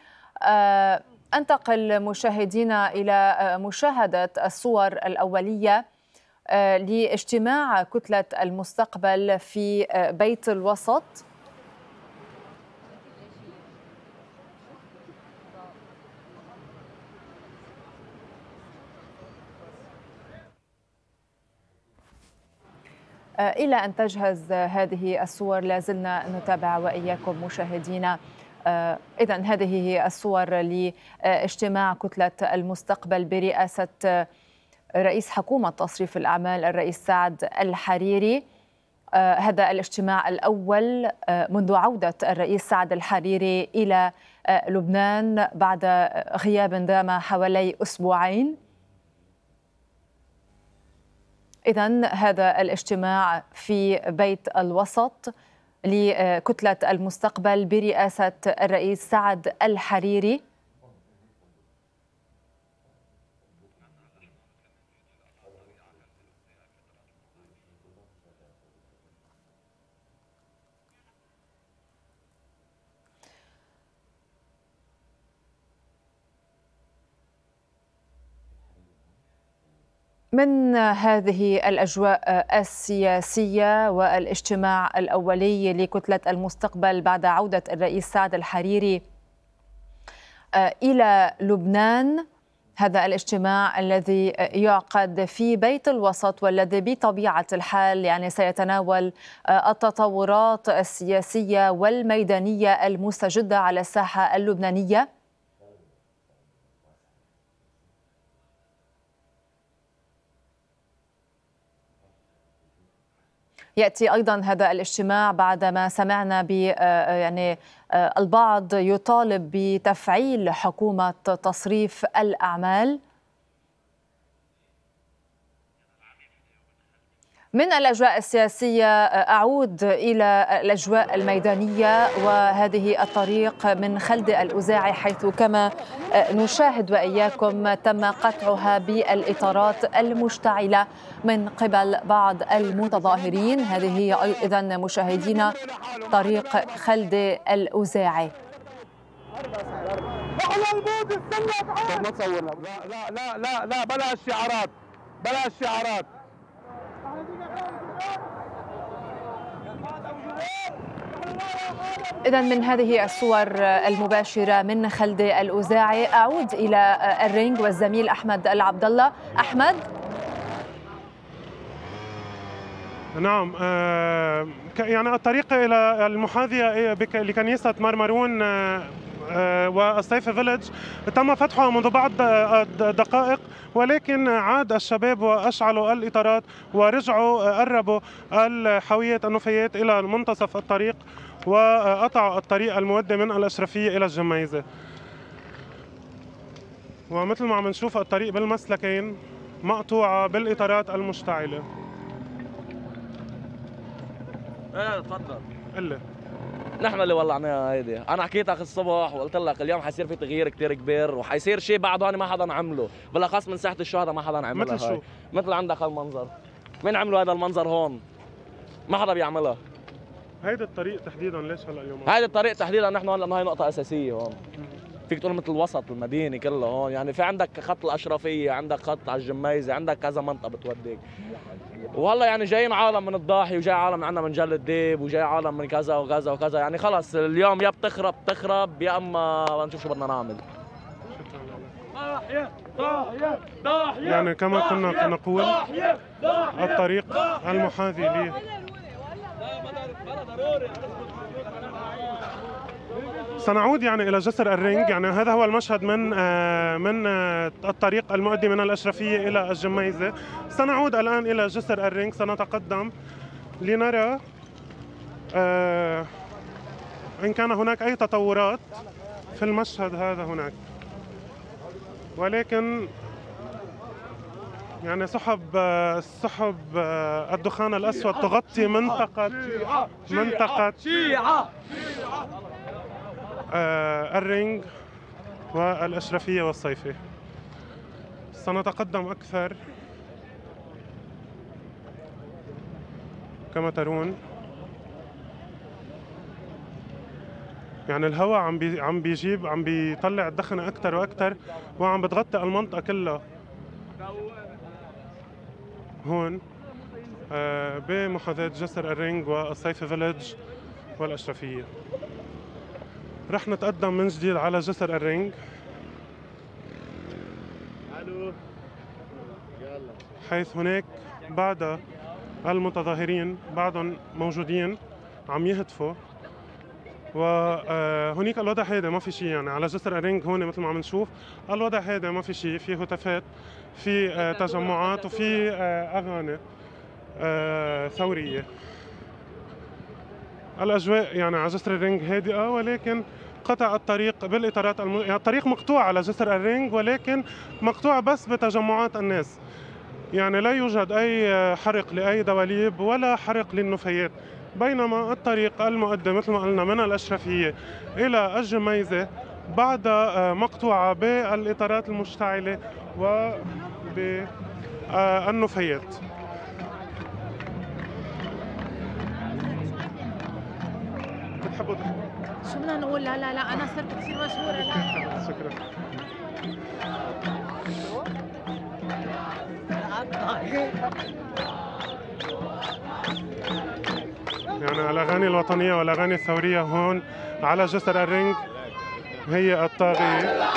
أنتقل مشاهدينا إلى مشاهدة الصور الأولية لاجتماع كتلة المستقبل في بيت الوسط. إلى أن تجهز هذه الصور لازلنا نتابع وإياكم مشاهدينا. إذن هذه هي الصور لاجتماع كتلة المستقبل برئاسة رئيس حكومة تصريف الأعمال الرئيس سعد الحريري. هذا الاجتماع الأول منذ عودة الرئيس سعد الحريري إلى لبنان بعد غياب دام حوالي أسبوعين. إذن هذا الاجتماع في بيت الوسط لكتلة المستقبل برئاسة الرئيس سعد الحريري. من هذه الأجواء السياسية والاجتماع الأولي لكتلة المستقبل بعد عودة الرئيس سعد الحريري إلى لبنان، هذا الاجتماع الذي يعقد في بيت الوسط والذي بطبيعة الحال يعني سيتناول التطورات السياسية والميدانية المستجدة على الساحة اللبنانية. يأتي أيضا هذا الاجتماع بعدما سمعنا يعني البعض يطالب بتفعيل حكومة تصريف الأعمال. من الأجواء السياسية أعود إلى الأجواء الميدانية، وهذه الطريق من خلد الأزاعي حيث كما نشاهد وإياكم تم قطعها بالإطارات المشتعلة من قبل بعض المتظاهرين. هذه هي إذن مشاهدينا طريق خلد الأزاعي. لا بلا الشعارات، بلا الشعارات. إذن من هذه الصور المباشرة من خلد الأزاعي أعود إلى الرينج والزميل أحمد العبد الله. أحمد. نعم، يعني الطريق إلى المحاذية لكنيسة مرمرون والصيفي فيلج تم فتحها منذ بعض دقائق، ولكن عاد الشباب وأشعلوا الإطارات ورجعوا قربوا الحاويات النفايات إلى منتصف الطريق وقطعوا الطريق المؤدي من الأشرفية إلى الجميزة. ومثل ما عم نشوف الطريق بالمسلكين مقطوعة بالإطارات المشتعلة. ايه تفضل. قل. نحن اللي ولعناها هيدي، انا حكيت لك الصبح وقلت لك اليوم حيصير في تغيير كثير كبير وحيصير شيء بعده انا ما حدا عمله، بالاخص من ساحه الشهداء ما حدا عملها. مثل شو؟ مثل عندك هالمنظر، مين عملوا هذا المنظر هون؟ ما حدا بيعملها. هيدا الطريق تحديدا ليش هلا اليوم؟ هيدا الطريق تحديدا نحن هون لانه هي نقطه اساسيه هون. فيك تقول مثل الوسط المدينه كلها هون، يعني في عندك خط الاشرفيه، عندك خط على الجميزه، عندك كذا منطقه بتوديك. وهلا يعني جايين عالم من الضاحي وجاي عالم عندنا من جل الديب وجاي عالم من كذا وكذا وكذا، يعني خلص اليوم يا بتخرب يا اما نشوف شو بدنا نعمل. يعني كما كنا نقول الطريق المحاذي لي سنعود يعني إلى جسر الرينج. يعني هذا هو المشهد من الطريق المؤدي من الأشرفية إلى الجميزة. سنعود الآن إلى جسر الرينج، سنتقدم لنرى إن كان هناك أي تطورات في المشهد هذا هناك، ولكن يعني سحب الدخان الأسود تغطي منطقة الرينج والأشرفية والصيفي. سنتقدم أكثر كما ترون. يعني الهواء عم بيطلع الدخن أكثر وأكثر وعم بتغطي المنطقة كلها هون بمحاذاة جسر الرينج والصيفي فيلج والأشرفية. رح نتقدم من جديد على جسر الرينج حيث هناك بعد المتظاهرين بعضهم موجودين عم يهتفوا، وهناك الوضع هادئ ما في شيء. يعني على جسر الرينج هون مثل ما عم نشوف الوضع هادئ ما في شيء، في هتافات، في تجمعات، وفي أغاني ثورية. الأجواء يعني على جسر الرينج هادئة، ولكن قطع الطريق بالإطارات يعني الطريق مقطوع على جسر الرينج، ولكن مقطوع بس بتجمعات الناس. يعني لا يوجد أي حرق لأي دواليب ولا حرق للنفايات، بينما الطريق المؤدي مثل ما قلنا من الأشرفية إلى الجميزة بعد مقطوعة بالإطارات المشتعلة وبالنفايات. بتحبوا شو بدنا نقول؟ لا لا لا، أنا صرت كثير مشهورة. لا شكرا. يعني الأغاني الوطنية والأغاني الثورية هون على جسر الرينج هي الطاغية.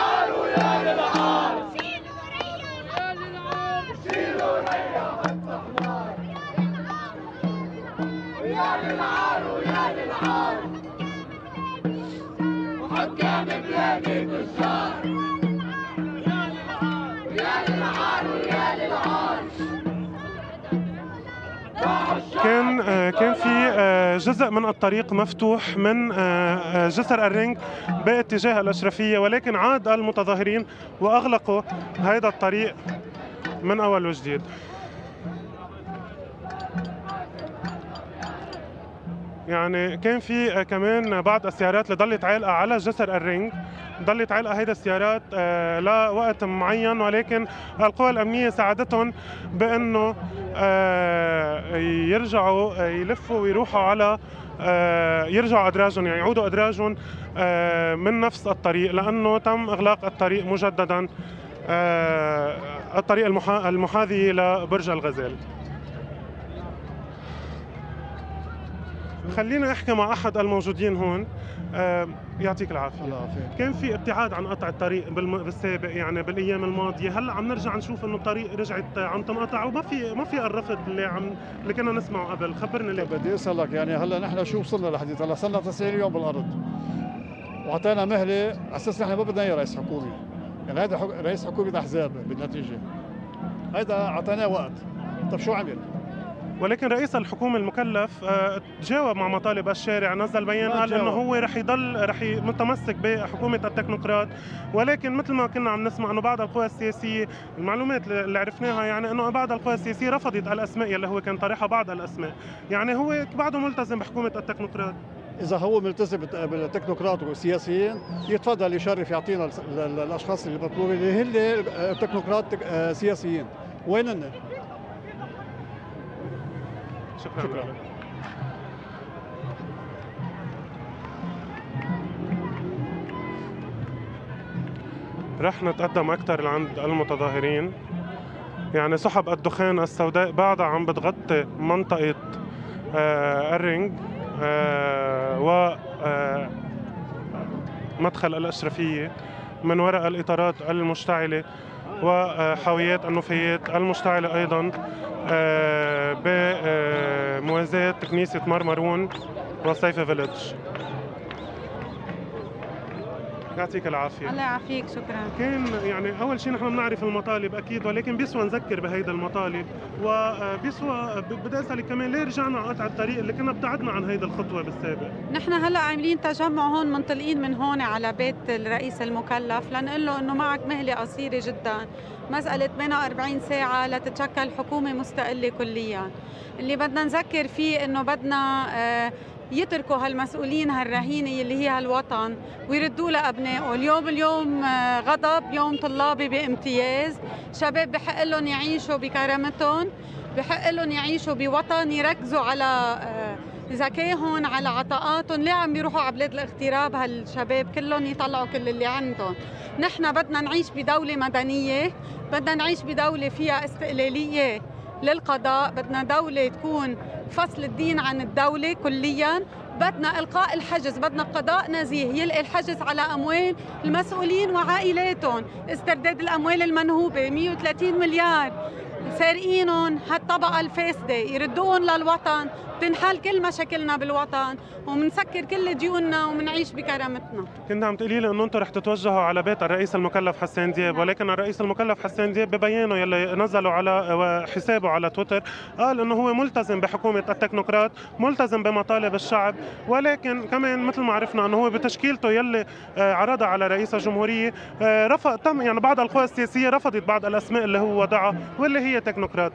وحكام بلادي تجار ويا للعار ويا للعار. كان في جزء من الطريق مفتوح من جسر الرينج باتجاه الأشرفية، ولكن عاد المتظاهرين وأغلقوا هذا الطريق من أول وجديد. يعني كان في كمان بعض السيارات اللي ضلت عالقة على جسر الرينج، ضلت عالقة هيدا السيارات لوقت معين، ولكن القوى الأمنية ساعدتهم بأنه يرجعوا يلفوا ويروحوا على يرجعوا أدراجهم، يعني يعودوا أدراجهم من نفس الطريق، لأنه تم إغلاق الطريق مجددا، الطريق المحاذي لبرج الغزال. خلينا احكي مع احد الموجودين هون. يعطيك العافيه. كان في ابتعاد عن قطع الطريق بالسابق، يعني بالايام الماضيه، هلا عم نرجع نشوف انه الطريق رجعت عم تنقطع وما في الرفض اللي كنا نسمعه قبل. خبرني ليه. بدي اسالك، يعني هلا نحن شو وصلنا لحديت؟ هلا صرنا 90 يوم بالارض واعطينا مهله على اساس نحن ما بدنا اياه رئيس حكومي، يعني هذا رئيس حكومه احزاب بالنتيجه، هذا اعطيناه وقت. طيب شو عمل؟ ولكن رئيس الحكومة المكلف تجاوب مع مطالب الشارع، نزل بيان قال انه هو رح متمسك بحكومة التكنوقراط، ولكن مثل ما كنا عم نسمع انه بعض القوى السياسية، المعلومات اللي عرفناها يعني انه بعض القوى السياسية رفضت الاسماء اللي هو كان طرحها بعض الاسماء، يعني هو بعده ملتزم بحكومة التكنوقراط. إذا هو ملتزم بالتكنوقراط والسياسيين يتفضل يشرف يعطينا الاشخاص اللي مطلوبين اللي هن التكنوقراط سياسيين، وينن؟ شكرا. رح نتقدم أكثر عند المتظاهرين. يعني سحب الدخان السوداء بعدها عم بتغطي منطقة الرينج ومدخل الأشرفية من وراء الإطارات المشتعلة وحاويات النفايات المشتعلة أيضا بموازاة كنيسة مرمرون وصيفي فيلج. يعطيك العافية. الله يعافيك. شكرا. كان يعني أول شيء نحن بنعرف المطالب أكيد، ولكن بيسوى نذكر بهيدا المطالب، وبيسوى بدي أسألك كمان ليه رجعنا قطع الطريق اللي كنا ابتعدنا عن هيدا الخطوة بالسابق؟ نحن هلا عاملين تجمع هون، منطلقين من هون على بيت الرئيس المكلف لنقول له إنه معك مهلة قصيرة جدا، مسألة 48 ساعة لتتشكل حكومة مستقلة كليا. اللي بدنا نذكر فيه إنه بدنا يتركوا هالمسؤولين هالرهينة اللي هي هالوطن ويردوا لأبنائه. اليوم غضب، يوم طلابي بامتياز، شباب بحق لهم يعيشوا بكرامتهم، بحق لهم يعيشوا بوطن، يركزوا على ذكائهم، على عطاءاتهم. ليه عم بيروحوا على بلاد الاغتراب هالشباب كلهم يطلعوا كل اللي عندهم؟ نحن بدنا نعيش بدولة مدنية، بدنا نعيش بدولة فيها استقلالية للقضاء، بدنا دولة تكون فصل الدين عن الدولة كلياً، بدنا إلقاء الحجز، بدنا قضاء نزيه يلقي الحجز على أموال المسؤولين وعائلاتهم، استرداد الأموال المنهوبة 130 مليار سارقينهم هالطبقة الفاسدة، يردوهم للوطن، تنحل كل مشاكلنا بالوطن ومنسكر كل ديوننا ومنعيش بكرامتنا. كنت عم تقولي لي انه انتم رح تتوجهوا على بيت الرئيس المكلف حسان دياب، ولكن الرئيس المكلف حسان دياب ببيانه يلي نزلوا على حسابه على تويتر قال انه هو ملتزم بحكومه التكنوقراط، ملتزم بمطالب الشعب، ولكن كمان مثل ما عرفنا انه هو بتشكيلته يلي عرضها على رئيس الجمهوريه تم يعني بعض القوى السياسيه رفضت بعض الاسماء اللي هو وضعها واللي هي تكنوقراط.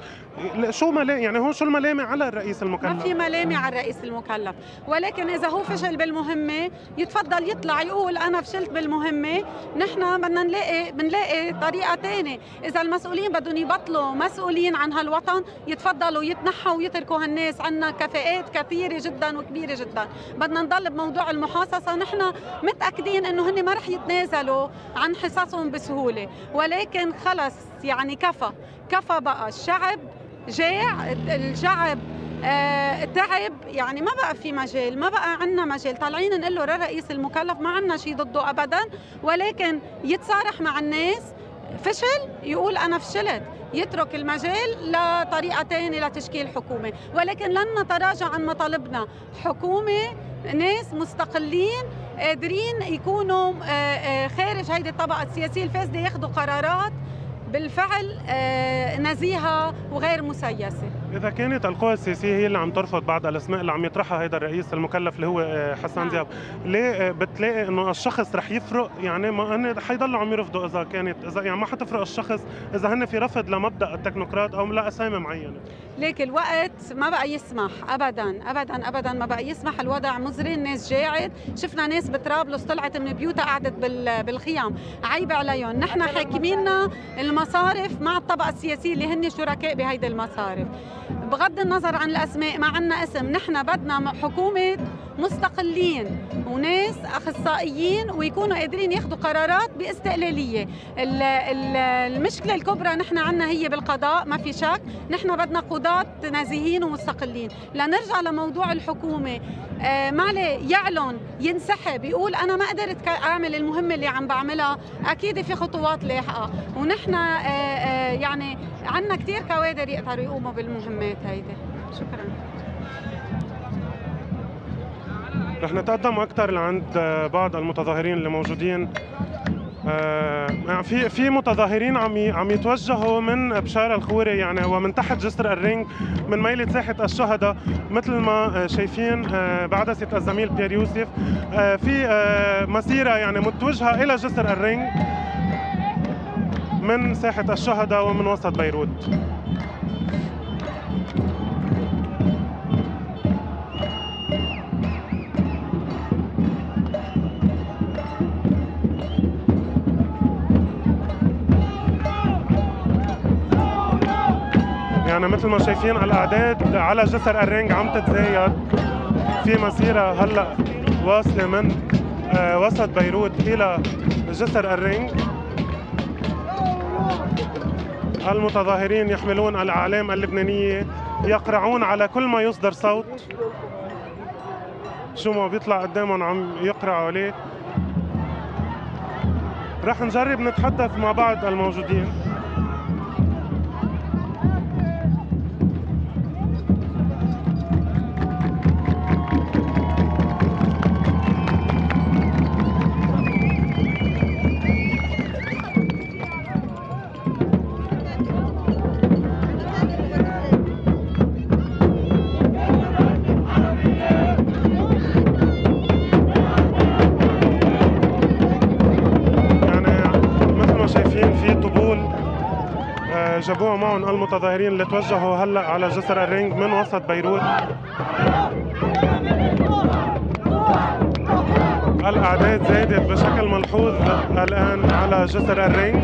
يعني هو شو الملامة على الرئيس المكلف؟ ما في ملامة على الرئيس المكلف، ولكن إذا هو فشل بالمهمة يتفضل يطلع يقول أنا فشلت بالمهمة. نحن بدنا بنلاقي طريقة ثانية. إذا المسؤولين بدهم يبطلوا مسؤولين عن هالوطن يتفضلوا يتنحوا ويتركوا هالناس. عنا كفاءات كثيرة جدا وكبيرة جدا. بدنا نضل بموضوع المحاصصة، نحن متأكدين إنه هن ما رح يتنازلوا عن حصصهم بسهولة، ولكن خلص يعني كفى بقى. الشعب جاع، الشعب تعب، يعني ما بقى في مجال، ما بقى عنا مجال. طالعين نقول له للرئيس المكلف ما عنا شيء ضده أبدا، ولكن يتصارح مع الناس. فشل يقول أنا فشلت، يترك المجال لطريقة ثانية لتشكيل حكومة، ولكن لن نتراجع عن مطالبنا. حكومة ناس مستقلين قادرين يكونوا خارج هيدي الطبقة السياسية الفاسدة، ياخذوا قرارات بالفعل نزيهة وغير مسيسة. إذا كانت القوى السياسية هي اللي عم ترفض بعض الأسماء اللي عم يطرحها هيدا الرئيس المكلف اللي هو حسان دياب، ليه بتلاقي إنه الشخص رح يفرق؟ يعني ما هن حيضلوا عم يرفضوا إذا يعني ما حتفرق الشخص إذا هن في رفض لمبدأ التكنوقراط أو لا أسامي معينة. ليك الوقت ما بقى يسمح أبداً أبداً أبداً، ما بقى يسمح. الوضع مزري، الناس جاعت، شفنا ناس بطرابلس طلعت من بيوتها قعدت بالخيام، عيب عليهم. نحن حاكميننا المصارف مع الطبقة السياسية اللي هن شركاء بهيدي المصارف. بغض النظر عن الأسماء ما عنا اسم، نحن بدنا حكومة مستقلين وناس أخصائيين ويكونوا قادرين ياخذوا قرارات باستقلالية. المشكلة الكبرى نحن عنا هي بالقضاء، ما في شك. نحن بدنا قضاة نزيهين ومستقلين. لنرجع لموضوع الحكومة، ما عليه يعلن، ينسحب، يقول أنا ما قدرت أعمل المهمة اللي عم بعملها، أكيد في خطوات لاحقة. ونحن يعني عنا كتير كوادر يقدروا يقوموا بالمهمات هيدي. شكرا. رح نتقدم أكثر لعند بعض المتظاهرين اللي موجودين. في متظاهرين عم يتوجهوا من بشارة الخوري يعني ومن تحت جسر الرينج من ميلة ساحة الشهداء مثل ما شايفين بعدسة الزميل بيير يوسف. في مسيرة يعني متوجهة إلى جسر الرينج من ساحة الشهداء ومن وسط بيروت. يعني مثل ما شايفين الأعداد على جسر الرينج عم تتزايد. في مسيرة هلأ واصلة من وسط بيروت إلى جسر الرينج. المتظاهرين يحملون الأعلام اللبنانية، يقرعون على كل ما يصدر صوت. شو ما بيطلع قدامهم عم يقرعوا عليه. رح نجرب نتحدث مع بعض الموجودين. جابوها معهم المتظاهرين اللي توجهوا هلا على جسر الرينج من وسط بيروت. زادت بشكل ملحوظ الآن على جسر الرينج.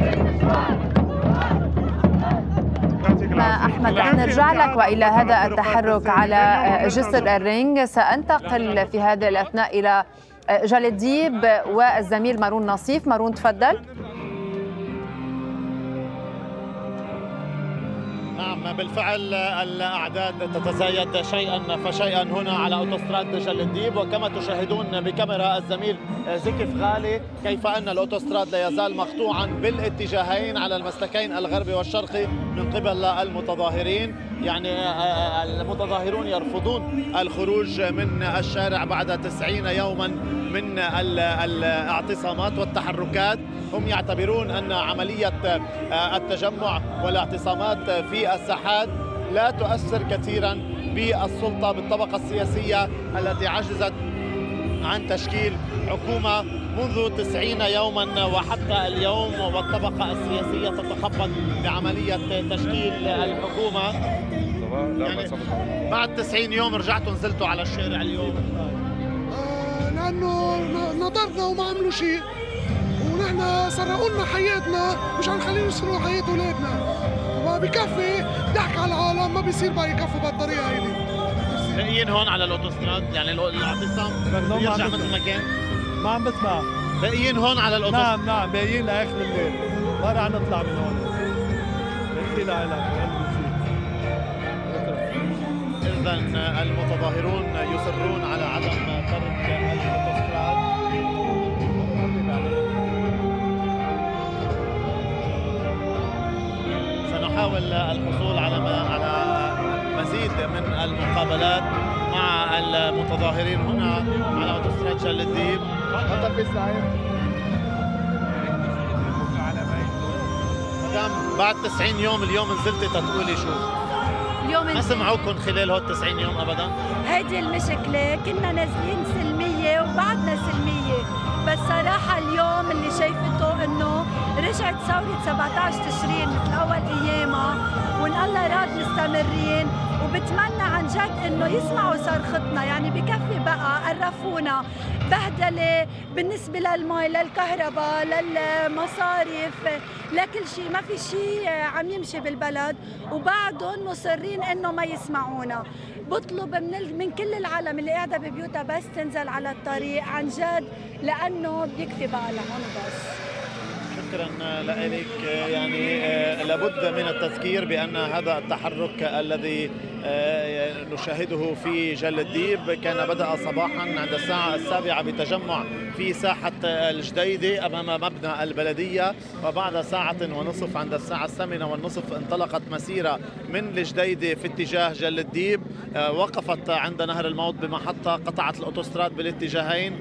أحمد رح نرجع لك وإلى هذا التحرك على جسر الرينج. سأنتقل في هذه الأثناء إلى جلديب والزميل مارون نصيف. مارون تفضل. نعم بالفعل الأعداد تتزايد شيئا فشيئا هنا على أوتوستراد جلديب، وكما تشاهدون بكاميرا الزميل زكي فغالي كيف أن الأوتوستراد لا يزال مقطوعا بالاتجاهين على المسلكين الغربي والشرقي من قبل المتظاهرين. يعني المتظاهرون يرفضون الخروج من الشارع بعد 90 يوما من الاعتصامات والتحركات. هم يعتبرون أن عملية التجمع والاعتصامات في الساحات لا تؤثر كثيرا بالسلطة بالطبقة السياسية التي عجزت عن تشكيل حكومة منذ 90 يوما وحتى اليوم، والطبقة السياسية تتخبط بعملية تشكيل الحكومة. يعني بعد 90 يوم رجعتوا نزلتوا على الشارع اليوم لأنه نظرنا وما عملوا شيء، ونحن سرقوا لنا حياتنا، مش هنخليهم يسرقوا حياة اولادنا. ما بكفي ضحك على العالم، ما بيصير بقى يكفوا بهالطريقه هيدي. باقيين هون على الاوتوستراد، يعني الاعتصام بيرجع مثل ما كان؟ ما عم بسمع. باقيين هون على الاوتوستراد؟ نعم باقيين لاخر الليل، ما رح نطلع من هون. بس إذا المتظاهرون يصرون على عدم ترك الاوتوستراد. سنحاول الحصول على مزيد من المقابلات مع المتظاهرين هنا على اوتوستراد جلديب. تفضل في اسماعيل. مدام بعد 90 يوم اليوم نزلتي تقولي شو؟ اليوم ما سمعوكم خلال هول 90 يوم ابدا؟ هيدي المشكله، كنا نازلين سلميه وبعدنا سلميه، بس صراحه اليوم اللي شايفته انه رجعت ثوره 17 تشرين مثل اول ايامها، وان الله راد مستمرين، وبتمنى عن جد انه يسمعوا صرختنا. يعني بكفي بقى، قرفونا بهدله بالنسبه للمي، للكهرباء، للمصاريف، لكل شيء، ما في شيء عم يمشي بالبلد، وبعدهم مصرين انه ما يسمعونا. بطلب من كل العالم اللي قاعده ببيوتها بس تنزل على الطريق عن جد، لانه بيكفي بقى لهون بس. شكرا لك. يعني لابد من التذكير بأن هذا التحرك الذي نشاهده في جلديب كان بدأ صباحا عند الساعة 7 بتجمع في ساحة الجديدة أمام مبنى البلدية، وبعد ساعة ونصف عند الساعة 8:30 انطلقت مسيرة من الجديدة في اتجاه جلديب، وقفت عند نهر الموت بمحطة، قطعت الأوتوستراد بالاتجاهين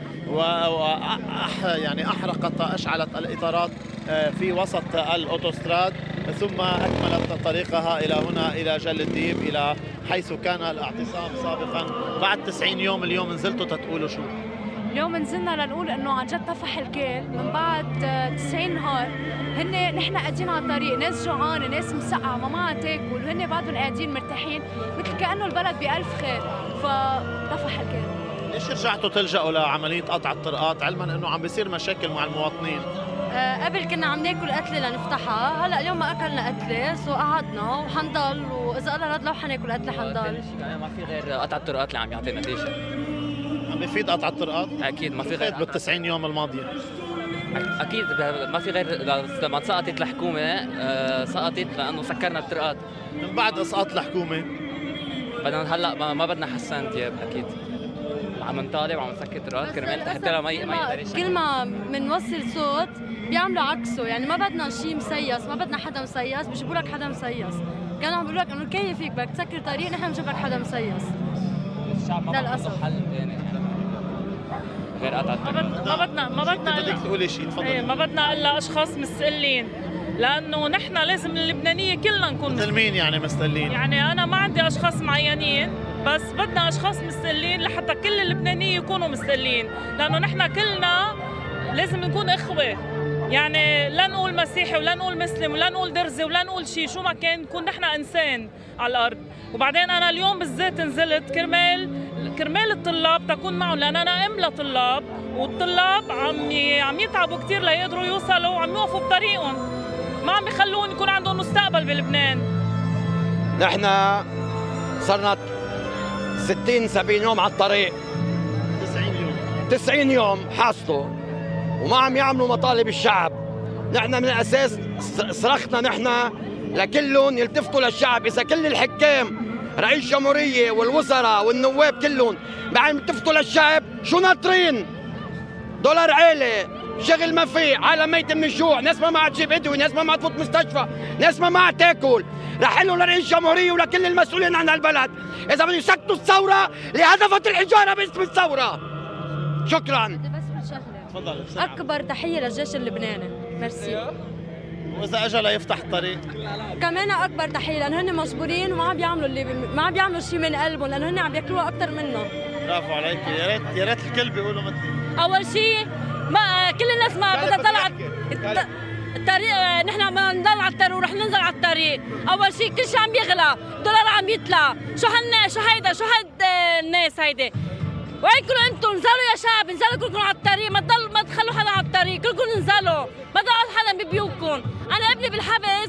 يعني أحرقت أشعلت الإطارات في وسط الأوتوستراد، ثم أكملت طريقها إلى هنا إلى جلديب إلى حيث كان الاعتصام سابقا. بعد 90 يوم اليوم نزلتوا تقولوا شو؟ اليوم نزلنا لنقول انه عن جد طفح الكيل من بعد 90 نهار. نحن قاعدين على الطريق، ناس جوعانه، ناس مسقعه، ما معها تاكل، وهن بعدهم قاعدين مرتاحين مثل كانه البلد بألف خير، فطفح الكيل. ليش رجعتوا تلجأوا لعملية قطع الطرقات علما انه عم بيصير مشاكل مع المواطنين؟ قبل كنا عم ناكل قتله لنفتحها، هلا اليوم ما اكلنا قتله، سو قعدنا وحنضل، واذا الله راد لو حناكل قتله حنضل. يعني ما في غير قطع الطرقات اللي عم يعطي نتيجه. عم بيفيد قطع الطرقات؟ اكيد ما في غير بال90 يوم الماضيه. اكيد ما في غير لما سقطت الحكومه، سقطت لانه سكرنا الطرقات. من بعد اسقاط الحكومه بدنا هلا ما بدنا حسان دياب، اكيد عم نطالب وعم نسكر طرقات كرمال حتى ما يقدر. كل ما بنوصل صوت بيعملوا عكسه، يعني ما بدنا شيء مسيس، ما بدنا حدا مسيس، بيجيبوا لك حدا مسيس. كانوا عم بيقولوا لك انه كيف فيك بدك تسكر طريق، نحن بنجيب لك حدا مسيس. الشعب ما للاسف حل ثاني غير قطع الطريق. ما بدنا بدك تقولي شيء؟ تفضلي. ما بدنا الا اشخاص مستقلين، لانه نحن لازم اللبنانيه كلنا نكون مثل مين يعني مستقلين؟ يعني انا ما عندي اشخاص معينين، بس بدنا اشخاص مستقلين لحتى كل اللبنانيه يكونوا مستقلين، لانه نحن كلنا لازم نكون اخوه. يعني لا نقول مسيحي ولا نقول مسلم ولا نقول درزي ولا نقول شيء، شو ما كان نكون نحن انسان على الارض. وبعدين انا اليوم بالذات نزلت كرمال الطلاب تكون معهم، لان انا ام لطلاب والطلاب عم يتعبوا كثير ليقدروا يوصلوا وعم يوقفوا بطريقهم، ما عم بيخلون يكون عندهم مستقبل بلبنان. نحن صرنا 60-70 يوم على الطريق، 90 يوم حاصلوا وما عم يعملوا مطالب الشعب. نحن من الاساس صرخنا نحن لكلهم يلتفتوا للشعب. اذا كل الحكام رئيس جمهوريه والوزراء والنواب كلهم بعد يلتفتوا للشعب، شو ناطرين؟ دولار عالي، شغل ما في، عالم ميت من الجوع، ناس ما معها تجيب ادويه، ناس ما معها تفوت مستشفى، ناس ما معها تاكل. رح له لرئيس الجمهوريه ولكل المسؤولين عن البلد اذا بدهم يسكتوا الثوره اللي هدفت الحجاره باسم الثوره. شكرا. تفضل. اكبر تحيه للجيش اللبناني. ميرسي. واذا اجى ليفتح الطريق كمان اكبر تحيه لانه هن مجبورين وما عم بيعملوا ما عم بيعملوا شيء من قلبهم لانه هن عم ياكلوها اكثر منا. برافو عليك. يا ريت الكل بيقولوا مثلي. اول شيء ما كل الناس ما بدها تطلع الطريق. نحن بدنا نضل على الطريق ورح ننزل على الطريق. اول شيء كل شيء عم يغلى، الدولار عم يطلع، شو هيدا شو هاد الناس هيدي. وينكم انتم؟ انزلوا يا شعب، انزلوا كلكم على الطريق، ما تخلوا حدا على الطريق، كلكم انزلوا، ما تقعد حدا ببيوتكم. انا ابني بالحبس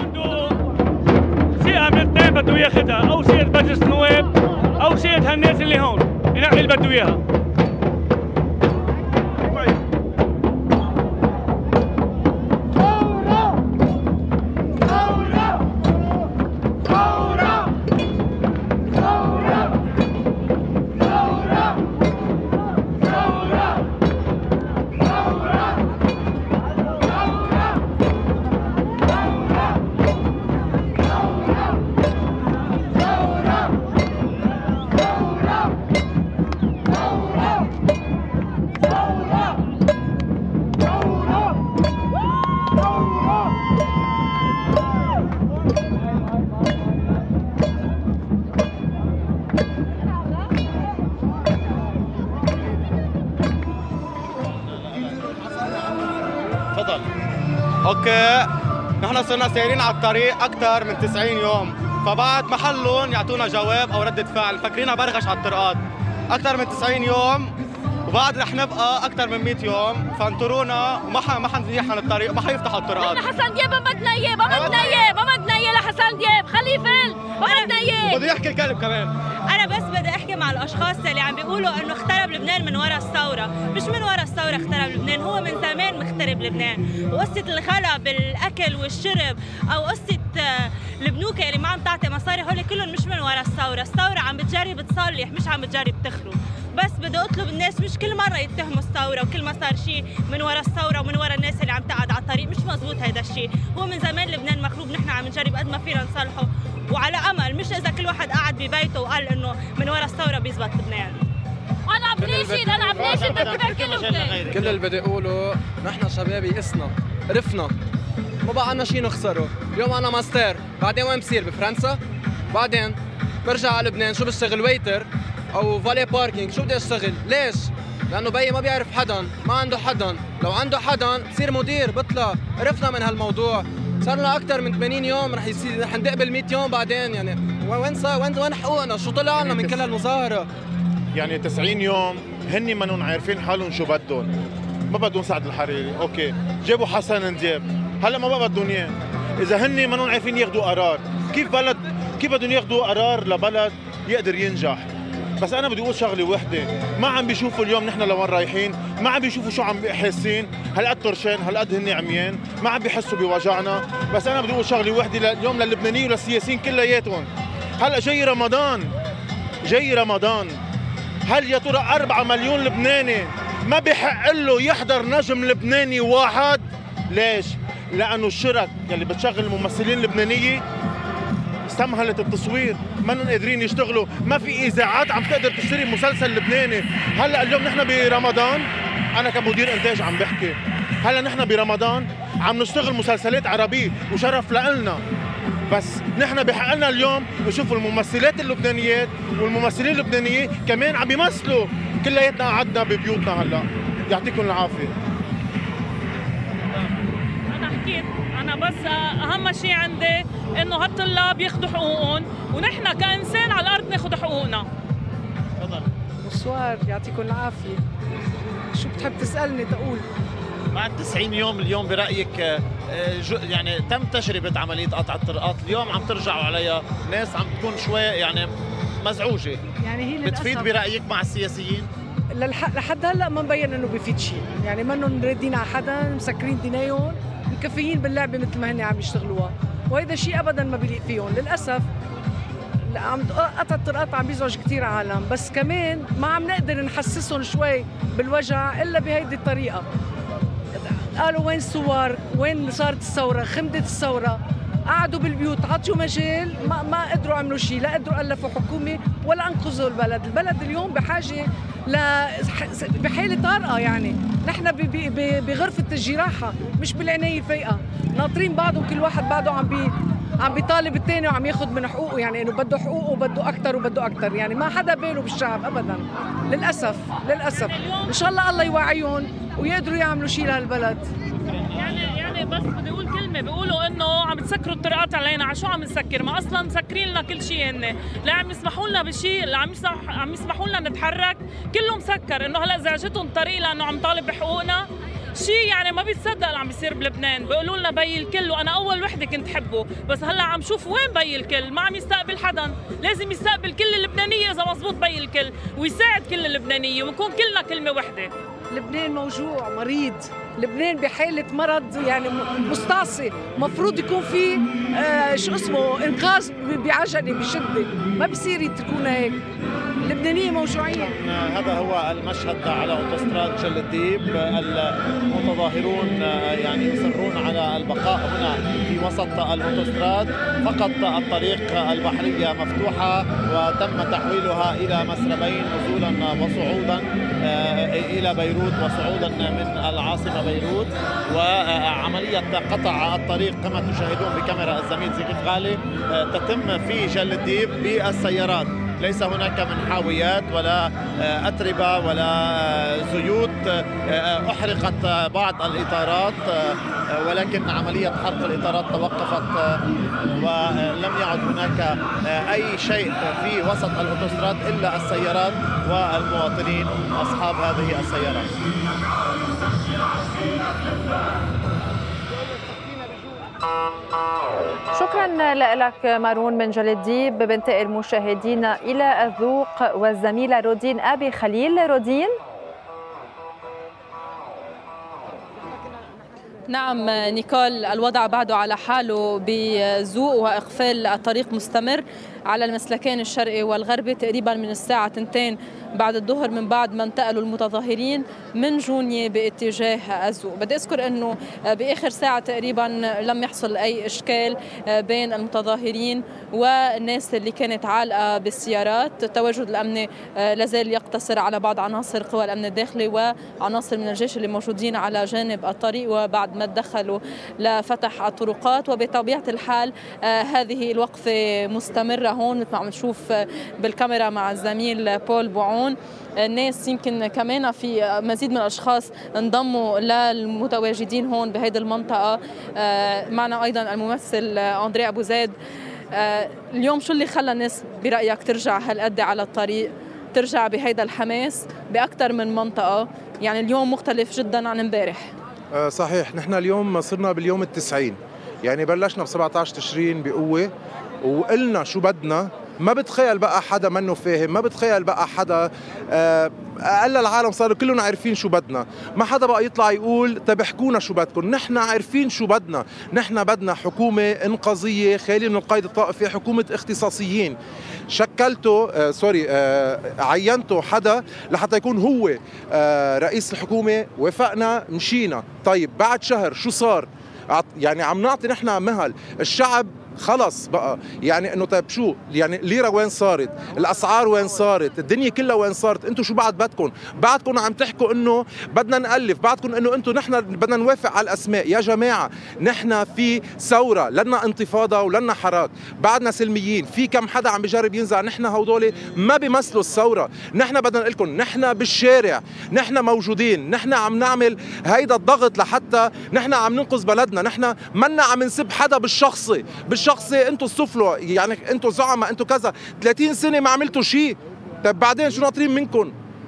سيئة من الاثنين بده ياخذها، او سيئة مجلس النواب او سيئة هالناس اللي هون، ينقي اللي بده اياها. اوكي، نحن صرنا سايرين على الطريق اكثر من 90 يوم، فبعد محلهم يعطونا جواب او ردة فعل، فاكرينها برغش على الطرقات اكثر من 90 يوم، وبعد رح نبقى اكثر من 100 يوم، فانطرونا وما حنزيح عن الطريق وما حيفتحوا الطرقات. نحن حسن دياب ما بدنا اياه، ما بدنا اياه لحسن دياب، خليه يفل، ما بدنا اياه. بده يحكي الكلب كمان. أنا بس بدي أحكي مع الأشخاص اللي عم بيقولوا إنه اخترب لبنان من وراء الثورة، مش من وراء الثورة اخترب لبنان، هو من زمان مخترب لبنان، وقصة الغلا بالأكل والشرب أو قصة البنوكة اللي ما عم تعطي مصاري، هول كلهم مش من وراء الثورة، الثورة عم بتجرب تصلح مش عم بتجرب تخرب. بس بدي أطلب الناس مش كل مرة يتهموا الثورة وكل ما صار شيء من وراء الثورة ومن وراء الناس اللي عم تقعد على الطريق، مش مزبوط هذا الشيء، هو من زمان لبنان مخروب، نحن عم نجرب قد ما فينا نصلحه، وعلى امل مش اذا كل واحد قعد ببيته وقال انه من وراء الثوره بيزبط لبنان. انا عم بناشد كل اللي بدي اقوله نحن شباب يئسنا، قرفنا، ما بقى عنا شيء نخسره. اليوم انا ماستر، بعدين وين بصير؟ بفرنسا؟ بعدين برجع على لبنان، شو بشتغل؟ ويتر او فالي باركينج. شو بدي اشتغل؟ ليش؟ لانه بيي ما بيعرف حدا، ما عنده حدا، لو عنده حدا بصير مدير. بطلع قرفنا من هالموضوع، صار لنا اكثر من 80 يوم، رح ندق 100 يوم بعدين. يعني وين حقوقنا؟ شو طلع لنا من كل هالمظاهره؟ يعني 90 يوم هن منهم عارفين حالهم شو بدهم، ما بدهم سعد الحريري، اوكي، جابوا حسن دياب، هلا ما بقى بدهم اياه. اذا هن منهم عارفين ياخذوا قرار، كيف بدهم ياخذوا قرار لبلد يقدر ينجح؟ بس انا بدي اقول شغله وحده، ما عم بيشوفوا اليوم نحن لوين رايحين، ما عم بيشوفوا شو عم حاسين، هالقد طرشان، هالقد هن عميان، ما عم بيحسوا بوجعنا. بس انا بدي اقول شغله وحده اليوم للبنانيين وللسياسيين كلياتهم، هلا جاي رمضان، هل يا ترى 4 مليون لبناني ما بيحق له يحضر نجم لبناني واحد؟ ليش؟ لانه الشرك يلي بتشغل الممثلين اللبنانيه استمهلت التصوير، ما قادرين يشتغلوا، ما في اذاعات عم تقدر تشتري مسلسل لبناني. هلا اليوم نحن برمضان، انا كمدير انتاج عم بحكي، هلا نحن برمضان عم نشتغل مسلسلات عربيه وشرف لنا، بس نحن بحق لنا اليوم نشوف الممثلات اللبنانيات والممثلين اللبنانيين كمان عم يمثلوا. كلياتنا قعدنا ببيوتنا هلا، يعطيكم العافيه. انا حكيت، انا بس اهم شيء عندي انه هالطلاب ياخذوا حقوقهم، ونحن كانسان على الارض ناخذ حقوقنا. تفضل. بونسوار، يعطيكم العافيه. شو بتحب تسالني تقول؟ بعد 90 يوم اليوم برايك يعني تم تجربه عمليه قطع الطرقات، اليوم عم ترجعوا عليها، ناس عم تكون شوي يعني مزعوجه، يعني هي بتفيد برايك مع السياسيين؟ لحد هلا ما مبين انه بيفيد شيء، يعني منهم رادين على حدا، مسكرين دينيهم، مكفيين باللعبه مثل ما هن عم يشتغلوها، وهذا شيء ابدا ما بيليق فيهم للاسف. عم قطع الطرقات عم بيزعج كثير عالم، بس كمان ما عم نقدر نحسسهم شوي بالوجع الا بهيدي الطريقه. قالوا وين الثوار؟ وين صارت الثوره؟ خمدت الثوره، قعدوا بالبيوت، عطيوا مجال، ما قدروا يعملوا شيء، لا قدروا الفوا حكومه ولا انقذوا البلد اليوم بحاجه بحاله طارئه. يعني نحن بغرفه الجراحه مش بالعنايه الفايقه، ناطرين بعضهم، كل واحد بعده عم بيطالب الثاني وعم ياخذ من حقوقه، يعني انه بده حقوقه وبده اكثر وبده اكثر، يعني ما حدا باله بالشعب ابدا للاسف. ان شاء الله يوعيهم ويقدروا يعملوا شيء لهالبلد. يعني بس بدي اقول كلمه، بيقولوا انه عم تسكروا الطرقات علينا، على شو عم نسكر؟ ما اصلا مسكرين لنا كل شيء هن، لا عم يسمحوا لنا بشيء، لا عم يسمحوا لنا نتحرك، كله مسكر. انه هلا زعجتهم الطريق لانه عم طالب بحقوقنا، شيء يعني ما بيتصدق اللي عم بيصير بلبنان. بيقولوا لنا بي الكل، وانا اول وحده كنت حبه، بس هلا عم شوف وين بي الكل، ما عم يستقبل حدا. لازم يستقبل كل اللبنانيه اذا مزبوط بي الكل، ويساعد كل اللبنانيه، ونكون كلنا كلمه وحده. لبنان موجوع مريض، لبنان بحالة مرض يعني مستعصي، مفروض يكون في شو اسمه انقاذ بعجلة بشدة، ما بصير تكون هيك. اللبنانية موجوعين. هذا هو المشهد على اوتوستراد جل الديب، المتظاهرون يعني يصرون على البقاء هنا في وسط الاوتوستراد، فقط الطريق البحرية مفتوحة وتم تحويلها إلى مسربين نزولا وصعودا إلى بيروت وصعودا من العاصمة بيروت. وعملية قطع الطريق كما تشاهدون بكاميرا الزميل زكي فغالي تتم في جل الديب بالسيارات، ليس هناك منحاويات ولا أتربة ولا زيوت. أحرقت بعض الإطارات ولكن عملية حرق الإطارات توقفت ولم يعد هناك أي شيء في وسط الأوتوستراد إلا السيارات والمواطنين أصحاب هذه السيارات. شكرا لك مارون من جل الديب. بنتقل مشاهدينا إلى الذوق والزميلة رودين أبي خليل. رودين. نعم نيكول، الوضع بعده على حاله بذوق وإقفال الطريق مستمر على المسلكين الشرقي والغربي تقريبا من الساعة 2 بعد الظهر، من بعد ما انتقلوا المتظاهرين من جونية باتجاه الذوق. بدي أذكر أنه بآخر ساعة تقريبا لم يحصل أي إشكال بين المتظاهرين والناس اللي كانت عالقة بالسيارات. التواجد الأمني لازال يقتصر على بعض عناصر قوى الأمن الداخلي وعناصر من الجيش اللي موجودين على جانب الطريق وبعد ما تدخلوا لفتح الطرقات. وبطبيعة الحال هذه الوقفة مستمرة هون مثل ما عم نشوف بالكاميرا مع الزميل بول بوعون. الناس يمكن كمان في مزيد من الأشخاص انضموا للمتواجدين هون بهيدي المنطقة. معنا أيضا الممثل أندري أبو زيد. اليوم شو اللي خلى الناس برأيك ترجع هالقد على الطريق، ترجع بهيدا الحماس بأكثر من منطقة؟ يعني اليوم مختلف جدا عن امبارح. صحيح، نحن اليوم صرنا باليوم ال90، يعني بلشنا ب17 تشرين بقوة وقلنا شو بدنا. ما بتخيل بقى حدا منه فاهم، ما بتخيل بقى حدا اقل العالم صاروا كلهم عارفين شو بدنا. ما حدا بقى يطلع يقول طب احكونا شو بدكم، نحن عارفين شو بدنا. نحن بدنا حكومة انقاذية خالية من القيد الطائفي، حكومة اختصاصيين. عينته حدا لحتى يكون هو رئيس الحكومة، وافقنا مشينا. طيب بعد شهر شو صار؟ يعني عم نعطي نحن مهل الشعب خلص بقى، يعني انه طيب شو يعني الليره وين صارت؟ الاسعار وين صارت؟ الدنيا كلها وين صارت؟ انتم شو بعد بدكم؟ بعدكم عم تحكوا انه بدنا نألف، بعدكم انه انتم نحن بدنا نوافق على الاسماء. يا جماعه نحن في ثوره، لنا انتفاضه ولنا حراك، بعدنا سلميين. في كم حدا عم بيجرب ينزع، نحن هودول ما بيمثلوا الثوره. نحن بدنا نقول لكم نحن بالشارع، نحن موجودين، نحن عم نعمل هيدا الضغط لحتى نحن عم ننقذ بلدنا. نحن منا عم نسب حدا بالشخصي انتوا السفلى، يعني انتوا زعماء، انتوا كذا. 30 سنه ما عملتوا شيء، طيب بعدين شو ناطرين منكم؟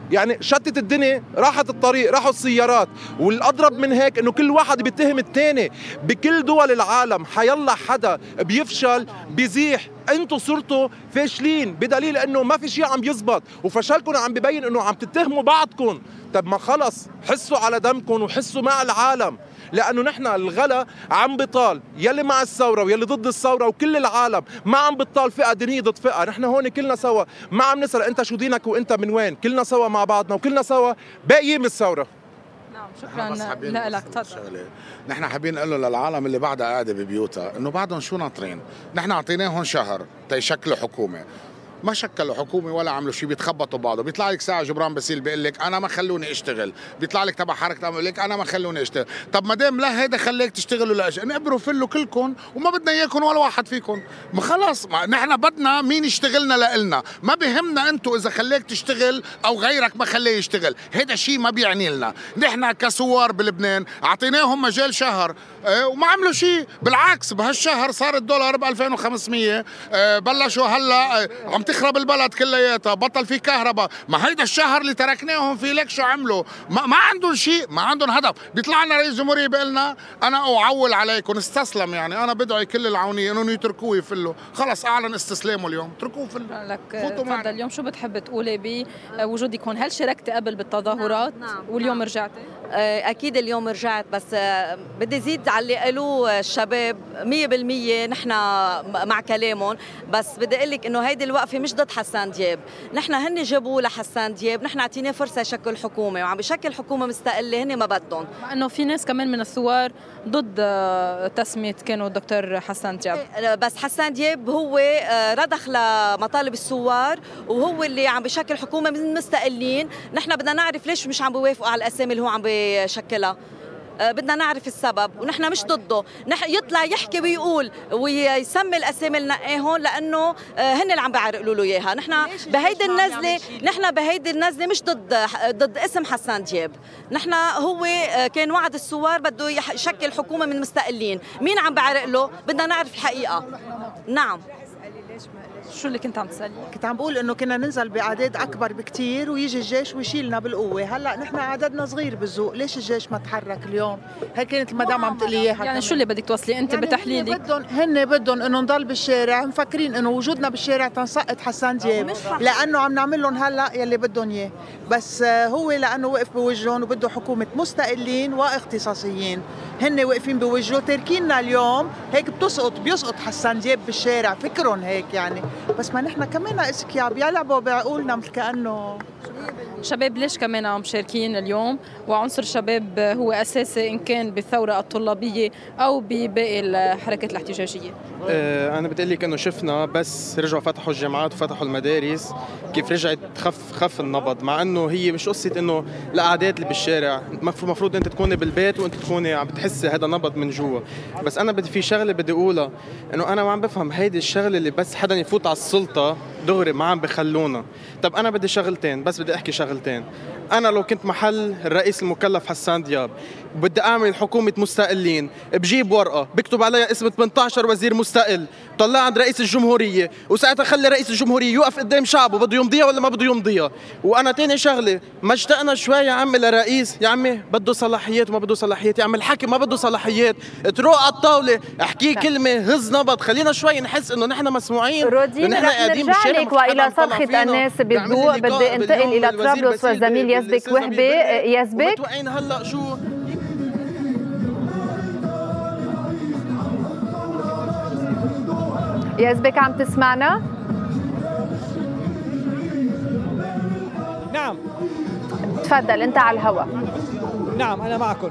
يعني شتت الدنيا، راحت الطريق، راحوا السيارات. والاضرب من هيك انه كل واحد بيتهم الثاني. بكل دول العالم حيلا حدا بيفشل بيزيح، انتم صرتوا فاشلين، بدليل انه ما في شيء عم يزبط، وفشلكم عم ببين انه عم تتهموا بعضكم. طب ما خلص حسوا على دمكم وحسوا مع العالم، لانه نحن الغلا عم بطال، يلي مع الثوره ويلي ضد الثوره وكل العالم ما عم بطال فئه دينيه ضد فئه. نحن هون كلنا سوا، ما عم نسال انت شو دينك وانت من وين، كلنا سوا مع بعضنا وكلنا سوا باقيين من الثوره. نعم شكرا لك. تفضل. نحن حابين نقول له للعالم اللي بعدها قاعده ببيوتها انه بعدهم شو ناطرين. نحن اعطيناهم شهر تيشكلوا حكومه، ما شكلوا حكومه ولا عملوا شيء، بيتخبطوا بعض. بيطلع لك ساعه جبران باسيل بيقول لك انا ما خلوني اشتغل، بيطلع لك تبع حركه بيقول لك انا ما خلوني اشتغل. طب ما دام لا هيدا خليك تشتغلوا لا انقبروا فلوا كلكم وما بدنا اياكم ولا واحد فيكم. ما خلاص نحن بدنا مين يشتغلنا لنا، ما بهمنا انتم اذا خليك تشتغل او غيرك ما خليه يشتغل، هيدا شيء ما بيعني لنا. نحن كثوار بلبنان اعطيناهم مجال شهر وما عملوا شيء، بالعكس بهالشهر صار الدولار ب 2500. بلشوا هلا عم تخرب البلد كلياتها، بطل في كهرباء. ما هيدا الشهر اللي تركناهم فيه لك شو عملوا؟ ما عندهم شيء، ما عندهم هدف. بيطلع لنا رئيس جمهورية بيقول لنا انا اعول عليكم، استسلم. يعني انا بدعي كل العونيه انهم يتركوه يفلوا، خلص اعلن استسلامه اليوم، اتركوه يفلوا. لك تفضل. اليوم شو بتحب تقولي بوجودك هون؟ هل شاركتي قبل بالتظاهرات؟ نعم. واليوم رجعتي؟ اكيد اليوم رجعت، بس بدي زيد على اللي قالوه الشباب 100%. نحن مع كلامهم، بس بدي اقول لك انه هيدي الوقفه مش ضد حسان دياب. نحن هن جابوه لحسان دياب، نحن اعطيناه فرصه يشكل حكومه، وعم بشكل حكومه مستقله هن ما بدهم. مع انه في ناس كمان من الثوار ضد تسميه كانوا الدكتور حسان دياب. بس حسان دياب هو رضخ لمطالب الثوار، وهو اللي عم بشكل حكومه من مستقلين. نحن بدنا نعرف ليش مش عم بيوافقوا على الاسامي اللي هو عم بيشكلها. بدنا نعرف السبب، ونحن مش ضده. يطلع يحكي ويقول ويسمي الاسامي اللي نقاهم، لانه هن اللي عم بيعرقلوا له اياها. نحن بهيدي النزله مش ضد اسم حسان دياب. نحن هو كان وعد الثوار بده يشكل حكومه من مستقلين. مين عم بيعرق له؟ بدنا نعرف الحقيقه. نعم. شو اللي كنت عم تسألي؟ كنت عم بقول انه كنا ننزل باعداد اكبر بكتير ويجي الجيش ويشيلنا بالقوه. هلا نحن عددنا صغير بالذوق، ليش الجيش ما تحرك اليوم؟ هي كانت المدام عم تقول لي اياها. يعني شو اللي بدك توصلي انت يعني بتحليلك؟ هن بدهم انه نضل بالشارع، مفكرين انه وجودنا بالشارع تنسقط حسان دياب، لانه عم نعمل لهم هلا يلي بدهم اياه. بس هو لانه وقف بوجههم وبده حكومه مستقلين واختصاصيين. هن واقفين بوجهه، تركينا اليوم هيك بيسقط حسان دياب بالشارع، فكرهم هيك يعني. بس ما نحن كمان اذكياء بيلعبوا بعقولنا مثل كانه شباب. ليش كمان مشاركين اليوم؟ وعنصر الشباب هو اساسي ان كان بالثوره الطلابيه او بباقي الحركات الاحتجاجيه. انا بدي لك انه شفنا بس رجعوا فتحوا الجامعات وفتحوا المدارس كيف رجعت خف النبض، مع انه هي مش قصه انه الاعداد اللي بالشارع، المفروض انت تكوني بالبيت وانت تكوني عم بتحسي هذا نبض من جوا. بس انا بدي في شغله بدي اقولها، انه انا ما عم بفهم هيدي الشغله اللي بس حدا يفوت على السلطه دغري ما عم بخلونا. طب انا بدي شغلتين، بس بدي احكي شغلتين. انا لو كنت محل الرئيس المكلف حسان دياب بدي اعمل حكومه مستقلين، بجيب ورقه بكتب عليها اسم 18 وزير مستقل، طلع عند رئيس الجمهوريه، وساعتها خلي رئيس الجمهوريه يوقف قدام شعبه بده يمضيها ولا ما بده يمضيها. وانا تاني شغله، ما اشتقنا شوي يا عمي لرئيس، يا عمي بده صلاحيات وما بده صلاحيات، يا عمي الحكي ما بده صلاحيات، تروق على الطاوله احكي كلمه هز نبض، خلينا شوي نحس انه نحن مسموعين. رودين رح نرجع لك والى صرخه الناس بالضوء. بدي انتقل الى طرابلس والزميل يزبك وهبي. يزبك هلا شو يزبك عم تسمعنا؟ نعم تفضل انت على الهواء. نعم انا معكم.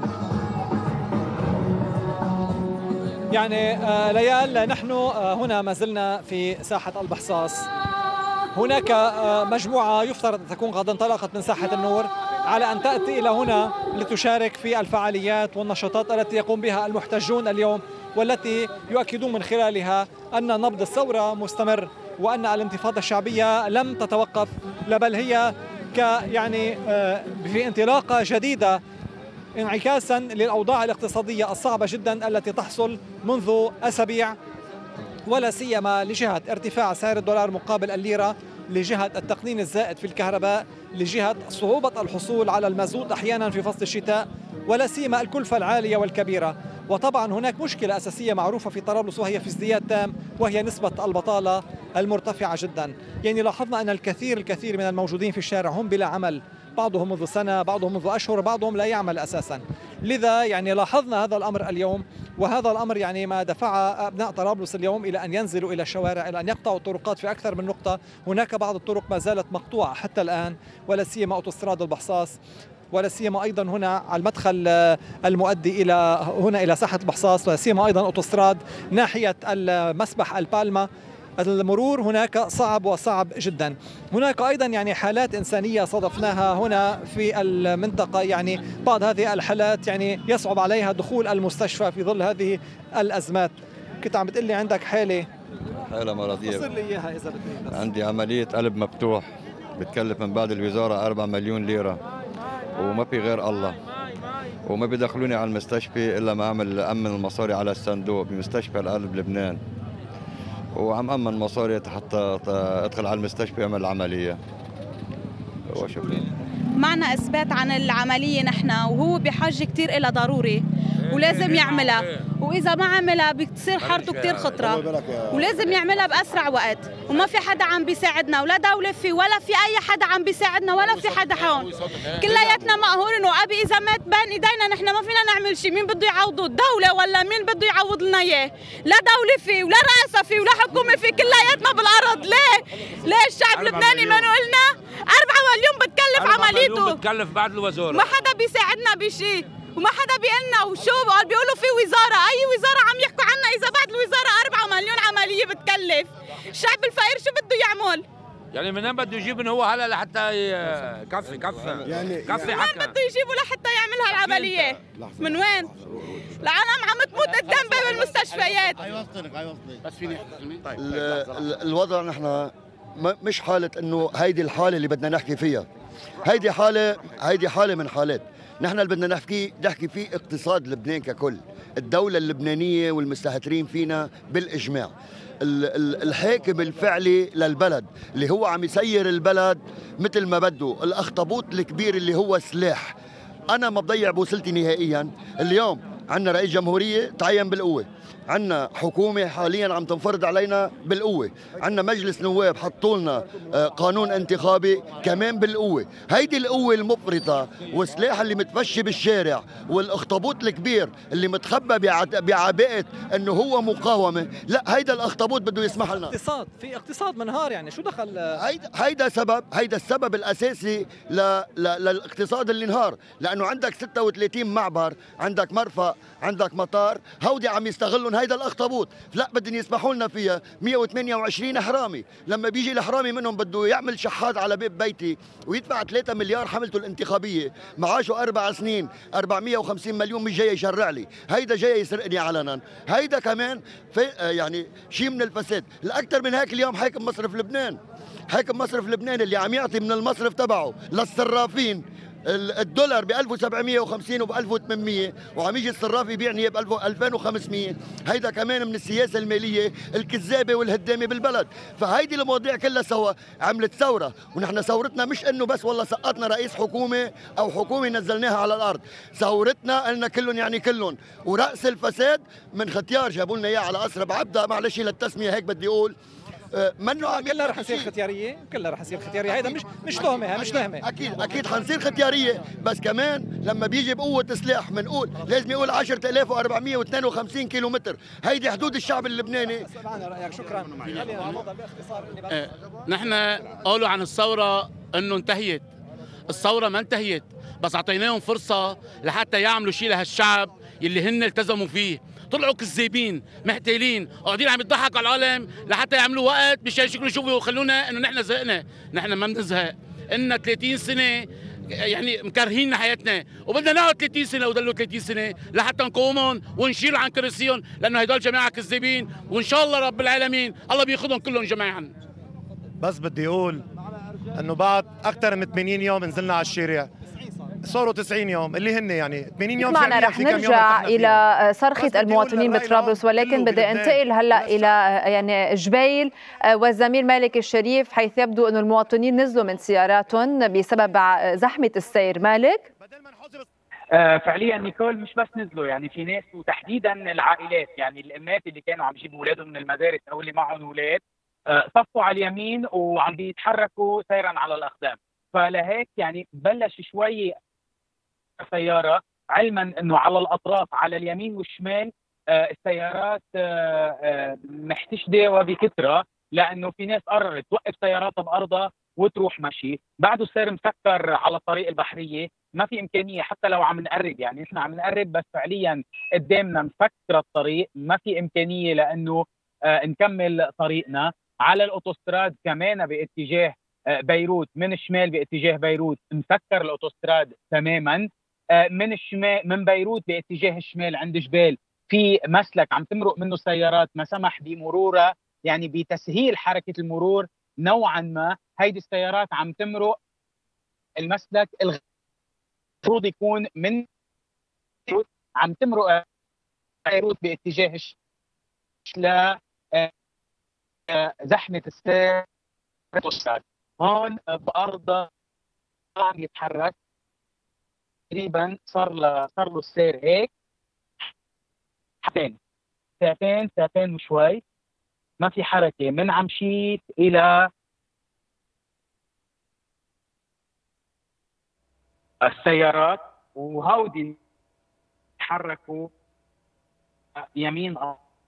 يعني ليال نحن هنا ما زلنا في ساحة البحصاص. هناك مجموعة يفترض أن تكون قد انطلقت من ساحة النور على أن تأتي إلى هنا لتشارك في الفعاليات والنشاطات التي يقوم بها المحتجون اليوم، والتي يؤكدون من خلالها أن نبض الثورة مستمر وأن الانتفاضة الشعبية لم تتوقف، بل هي يعني في انطلاقة جديدة انعكاسا للأوضاع الاقتصادية الصعبة جدا التي تحصل منذ أسابيع، ولا سيما لجهة ارتفاع سعر الدولار مقابل الليرة لجهة التقنين الزائد في الكهرباء، لجهة صعوبة الحصول على المازوت أحيانا في فصل الشتاء، ولا سيما الكلفة العالية والكبيرة. وطبعا هناك مشكلة أساسية معروفة في طرابلس وهي في ازدياد تام، وهي نسبة البطالة المرتفعة جدا. يعني لاحظنا أن الكثير من الموجودين في الشارع هم بلا عمل، بعضهم منذ سنة، بعضهم منذ أشهر، بعضهم لا يعمل أساسا. لذا يعني لاحظنا هذا الأمر اليوم، وهذا الأمر يعني ما دفع أبناء طرابلس اليوم إلى أن ينزلوا إلى الشوارع، إلى أن يقطعوا الطرقات في أكثر من نقطة. هناك بعض الطرق ما زالت مقطوعة حتى الآن، ولا سيما أوتوستراد البحصاص، ولا سيما ايضا هنا على المدخل المؤدي الى ساحه البحصاص، ولا سيما ايضا اوتوستراد ناحيه المسبح البالما. المرور هناك صعب جدا. هناك ايضا يعني حالات انسانيه صادفناها هنا في المنطقه، يعني بعض هذه الحالات يعني يصعب عليها دخول المستشفى في ظل هذه الازمات. كنت عم بتقول لي عندك حاله مرضيه، فسر لي اياها اذا بدك. عندي عمليه قلب مفتوح بتكلف من بعد الوزاره 4 مليون ليره، وما في غير الله، وما بيدخلوني على المستشفى الا ما اعمل امن المصاري على الصندوق بمستشفى القلب لبنان، وعم امن مصاري حتى ادخل على المستشفى اعمل العمليه. وشكرا. معنا اثبات عن العمليه نحن، وهو بحاجه كثير إلى ضروري ولازم يعملها، واذا ما عملها بتصير حالته كثير خطره، ولازم يعملها باسرع وقت. وما في حدا عم بيساعدنا، ولا دوله في ولا في اي حدا عم بيساعدنا، ولا في حدا هون. كلياتنا مقهورين، وابي اذا مات بين ايدينا نحن ما فينا نعمل شيء. مين بده يعوضه؟ الدوله ولا مين بده يعوض لنا اياه؟ لا دوله فيه ولا رئاسه فيه ولا حكومه فيه، كلياتنا بالارض. ليه الشعب اللبناني ما قلنا 4 مليون بتكلف عمليته، بتكلف بعد الوزاره، ما حدا بيساعدنا بشيء، وما حدا بيقلنا. وشو بيقولوا في وزاره؟ اي وزاره عم يحكوا عنا اذا بعد الوزاره 4 مليون عمليه بتكلف؟ الشعب الفقير شو بده يعمل؟ يعني منين بده يجيب من هو هلا لحتى كفي يعني منين بده يجيبوا لحتى يعملها العمليه؟ من وين؟ العالم عم تموت قدام باب المستشفيات. هيوصلك بس فيني طيب الوضع نحن مش حاله انه هيدي الحاله اللي بدنا نحكي فيها، هيدي حاله من حالات. نحن اللي بدنا نحكي فيه اقتصاد لبنان ككل، الدولة اللبنانية والمستهترين فينا بالإجماع، الحاكم الفعلي للبلد اللي هو عم يسير البلد مثل ما بده، الأخطبوط الكبير اللي هو سلاح. أنا ما بضيع بوصلتي نهائيا. اليوم عندنا رئيس جمهورية تعين بالقوة، عندنا حكومة حاليا عم تنفرض علينا بالقوة، عندنا مجلس نواب حطوا لنا قانون انتخابي كمان بالقوة. هيدي القوة المفرطة والسلاح اللي متفشي بالشارع والاخطبوط الكبير اللي متخبى بعباءة انه هو مقاومة، لا هيدا الاخطبوط بده يسمح لنا. في اقتصاد منهار، يعني شو دخل؟ هيدا السبب الاساسي للاقتصاد اللي انهار، لانه عندك 36 معبر، عندك مرفأ، عندك مطار، هودي عم يستغلون هيدا الاخطبوط. لا بدهم يسمحوا لنا فيها 128 حرامي. لما بيجي الحرامي منهم بده يعمل شحات على باب بيتي ويدفع 3 مليار حملته الانتخابيه، معاشه 4 سنين 450 مليون، مش جاي يشرع لي، هيدا جاي يسرقني علنا. هيدا كمان في يعني شيء من الفساد. الاكثر من هيك اليوم حاكم مصرف لبنان اللي عم يعطي من المصرف تبعه للصرافين الدولار ب 1750 وب 1800، وعم يجي الصراف يبيعني ب 2500. هيدا كمان من السياسه الماليه الكذابه والهدامه بالبلد. فهيدي المواضيع كلها سوا عملت ثوره، ونحن ثورتنا مش انه بس والله سقطنا رئيس حكومه او حكومه نزلناها على الارض، ثورتنا قلنا كلهم يعني كلهم. وراس الفساد من ختيار جابوا لنا اياه على قصر بعبده، معلش للتسميه هيك بدي اقول منه كلها رح يصير ختياريه، هيدا مش تهمه، مش تهمه. اكيد حنصير ختياريه، بس كمان لما بيجي بقوه سلاح بنقول لازم يقول 10452 كيلومتر، هيدي حدود الشعب اللبناني. رايك. شكرا. نحن قالوا عن الثوره انه انتهيت، الثوره ما انتهيت، بس اعطيناهم فرصه لحتى يعملوا شيء لهالشعب اللي هن التزموا فيه. طلعوا كذابين محتالين قاعدين عم يضحكوا على العالم لحتى يعملوا وقت مشان يشكلوا يشوفوا ويخلونا انه نحن زهقنا. نحن ما بنزهق، إلنا 30 سنه يعني مكرهين حياتنا، وبدنا نقعد 30 سنه وضلوا 30 سنه لحتى نقومهم ونشيل عن كرسيهم، لانه هدول جماعه كذابين، وان شاء الله رب العالمين الله بياخذهم كلهم جميعا. بس بدي اقول انه بعد اكثر من 80 يوم نزلنا على الشارع، صاروا 90 يوم اللي هن يعني 80 يوم. معنا رح نرجع الى صرخه المواطنين بطرابلس، ولكن بدي انتقل هلا الى يعني جبيل والزميل مالك الشريف، حيث يبدو انه المواطنين نزلوا من سياراتهم بسبب زحمه السير. مالك؟ فعليا نيكول مش بس نزلوا، يعني في ناس وتحديدا العائلات، يعني الامهات اللي كانوا عم يجيبوا اولادهم من المدارس او اللي معهم اولاد صفوا على اليمين وعم بيتحركوا سيرا على الاقدام، فلهيك يعني بلش شوي سياره، علما انه على الاطراف على اليمين والشمال السيارات محتشده وبكثره، لانه في ناس قررت توقف سياراتها بارضها وتروح مشي. بعده السير مسكر على الطريق البحريه، ما في امكانيه حتى لو عم نقرب، يعني احنا عم نقرب بس فعليا قدامنا مسكر الطريق، ما في امكانيه لانه نكمل طريقنا. على الاوتوستراد كمان باتجاه بيروت من الشمال باتجاه بيروت مسكر الاوتوستراد تماما. من الشمال من بيروت باتجاه الشمال عند جبال في مسلك عم تمرق منه سيارات، ما سمح بمرورها، يعني بتسهيل حركه المرور نوعا ما. هيدي السيارات عم تمرق المسلك المفروض يكون من عم تمرق بيروت باتجاه ل زحمه السير. هون بارض عم يتحرك تقريبا صار له السير هيك ساعتين وشوي، ما في حركه من عمشيت الى السيارات، وهودي تحركوا يمين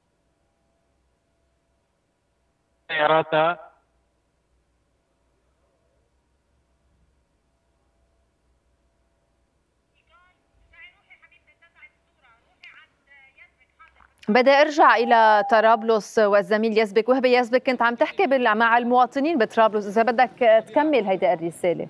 سياراتها. بدي ارجع الى طرابلس والزميل يزبك. وهبي يزبك، كنت عم تحكي مع المواطنين بطرابلس، اذا بدك تكمل هيدي الرساله.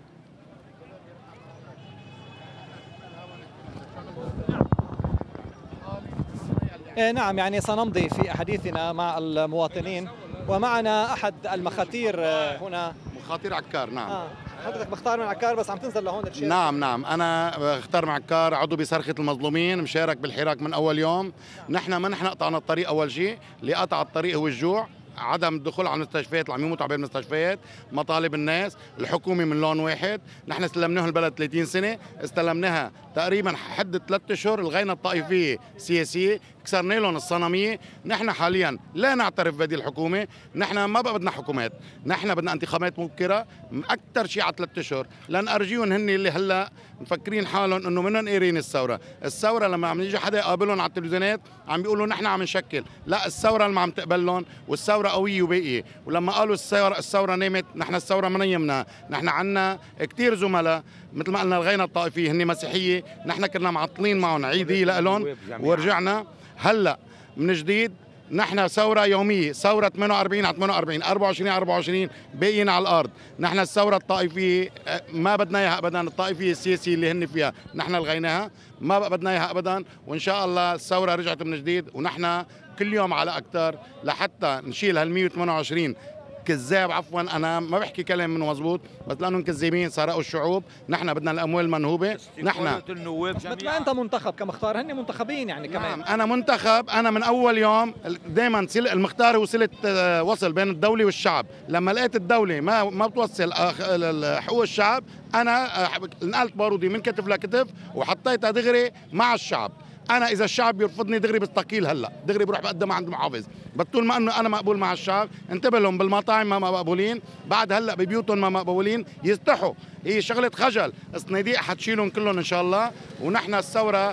نعم، يعني سنمضي في حديثنا مع المواطنين، ومعنا احد المخاتير هنا. مخاطير عكار. نعم. حضرتك مختار من عكار بس عم تنزل لهون الشارع. نعم انا مختار من عكار، عضو بصرخه المظلومين، مشارك بالحراك من اول يوم. نحن ما نحن قطعنا الطريق، اول شيء اللي قطع الطريق هو الجوع، عدم الدخول على المستشفيات اللي عم يموتوا على المستشفيات، مطالب الناس، الحكومه من لون واحد. نحن استلمناها البلد 30 سنه، استلمناها تقريبا حد 3 اشهر، الغينا الطائفيه سياسيه، كسرنا لهم الصنميه. نحن حاليا لا نعترف بهذه الحكومه، نحن ما بقى بدنا حكومات، نحن بدنا انتخابات مبكره اكثر شيء على 3 اشهر، لان ارجيهم هن اللي هلا مفكرين حالهم انه منهم قايرين الثوره لما عم يجي حدا يقابلهم على التلفزيونات عم بيقولوا نحن عم نشكل، لا الثوره اللي ما عم تقبلهم، والثوره قويه وباقيه. ولما قالوا الثوره نامت، نحن الثوره ما نيمنا، نحن عنا كثير زملاء مثل ما قلنا الغينا الطائفيه هن مسيحيه، نحن كنا معطلين معهم عيديه لهم ورجعنا هلا من جديد. نحن ثوره يوميه، ثوره 48 على 48، 24 على 24 باقيين على الارض. نحن الثوره الطائفيه ما بدنا اياها ابدا، الطائفيه السياسيه اللي هن فيها نحن لغيناها، ما بقى بدنا اياها ابدا، وان شاء الله الثوره رجعت من جديد، ونحن كل يوم على اكثر لحتى نشيل هال 128 كذاب. عفوا انا ما بحكي كلام منه مزبوط، بس لانهم كذابين سرقوا الشعوب. نحن بدنا الاموال المنهوبه. نحن مثل ما انت منتخب كمختار، هن منتخبين يعني كمان. انا منتخب، انا من اول يوم دائما المختار هو صله وصل بين الدوله والشعب. لما لقيت الدوله ما بتوصل حقوق الشعب، انا نقلت بارودي من كتف لكتف وحطيتها دغري مع الشعب. انا اذا الشعب بيرفضني دغري بستقيل، هلا دغري بروح بقدم عند المحافظ. بس طول ما انه انا مقبول مع الشعب، انتبه لهم بالمطاعم ما مقبولين، بعد هلا ببيوتهم ما مقبولين، يستحوا. هي شغله خجل، الصناديق حتشيلهم كلهم ان شاء الله، ونحن الثوره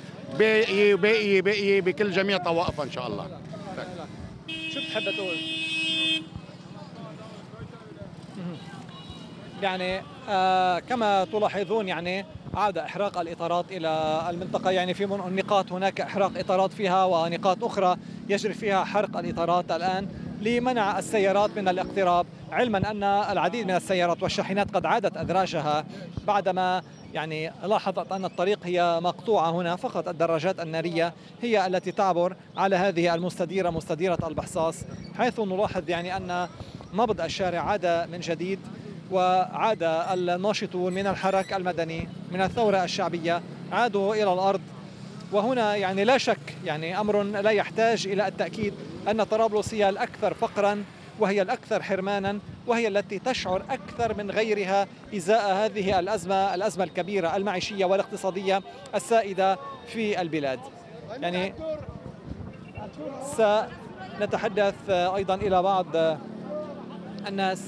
باقيه بكل جميع طوائفها ان شاء الله. شو بتحب تقول؟ يعني كما تلاحظون يعني عاد إحراق الإطارات إلى المنطقة، يعني في نقاط هناك إحراق إطارات فيها، ونقاط أخرى يجري فيها حرق الإطارات الآن لمنع السيارات من الاقتراب، علما أن العديد من السيارات والشاحنات قد عادت أدراجها بعدما يعني لاحظت أن الطريق هي مقطوعة هنا، فقط الدراجات النارية هي التي تعبر على هذه المستديرة، مستديرة البحصاص، حيث نلاحظ يعني أن نبض الشارع عاد من جديد. وعاد الناشطون من الحراك المدني من الثورة الشعبية عادوا إلى الأرض. وهنا يعني لا شك يعني أمر لا يحتاج إلى التأكيد أن طرابلس هي الأكثر فقرا وهي الأكثر حرمانا وهي التي تشعر أكثر من غيرها إزاء هذه الأزمة الكبيرة المعيشية والاقتصادية السائدة في البلاد. يعني سنتحدث أيضا إلى بعض الناس.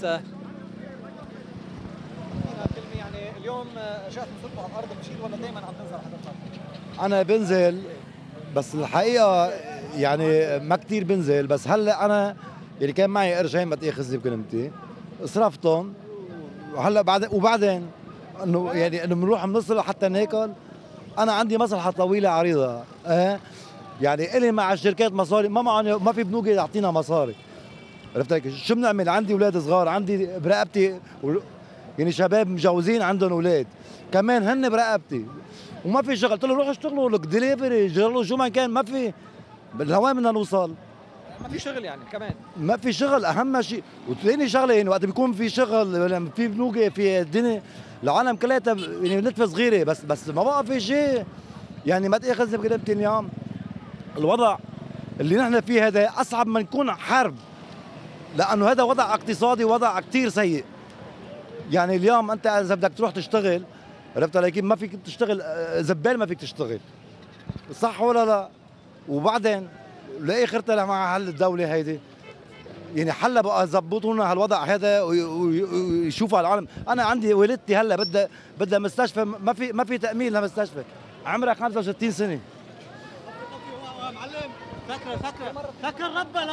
يعني اليوم جاءت نزلتوا على الأرض مشيت ولا دائما عم تنزل حضرتك؟ أنا بنزل بس الحقيقة يعني ما كتير بنزل، بس هلا أنا يعني كان معي قرشين ما تاخذني بكلمتي صرفتهم، وهلا وبعدين انه يعني انه بنروح بنصل حتى ناكل. انا عندي مصلحه طويله عريضه يعني الي مع الشركات مصاري ما في بنوك تعطينا مصاري. عرفت لك شو بنعمل؟ عندي اولاد صغار، عندي برقبتي يعني شباب مجوزين عندهم اولاد كمان هن برقبتي وما في شغل. قلت له روحوا اشتغلوا لك دليفري اشتغلوا شو ما كان، ما في لوين بدنا نوصل؟ ما في شغل يعني كمان ما في شغل اهم شيء. وثاني شغله يعني وقت بيكون في شغل في بنوك في الدنيا العالم كلها يعني نتفه صغيره بس ما بقى في شيء. يعني ما تاخذني بكلمتي اليوم الوضع اللي نحن فيه هذا اصعب من يكون حرب، لانه هذا وضع اقتصادي وضع كثير سيء. يعني اليوم انت اذا بدك تروح تشتغل عرفت علي كيف ما فيك تشتغل زبال، ما فيك تشتغل صح ولا لا؟ وبعدين لاخرتها مع حل الدوله هيدي يعني حلا بقى يظبطوا لنا هالوضع هذا ويشوفوا العالم. انا عندي والدتي هلا بدها مستشفى، ما في تامين لمستشفى، عمرها 65 سنه. معلم فكر ربنا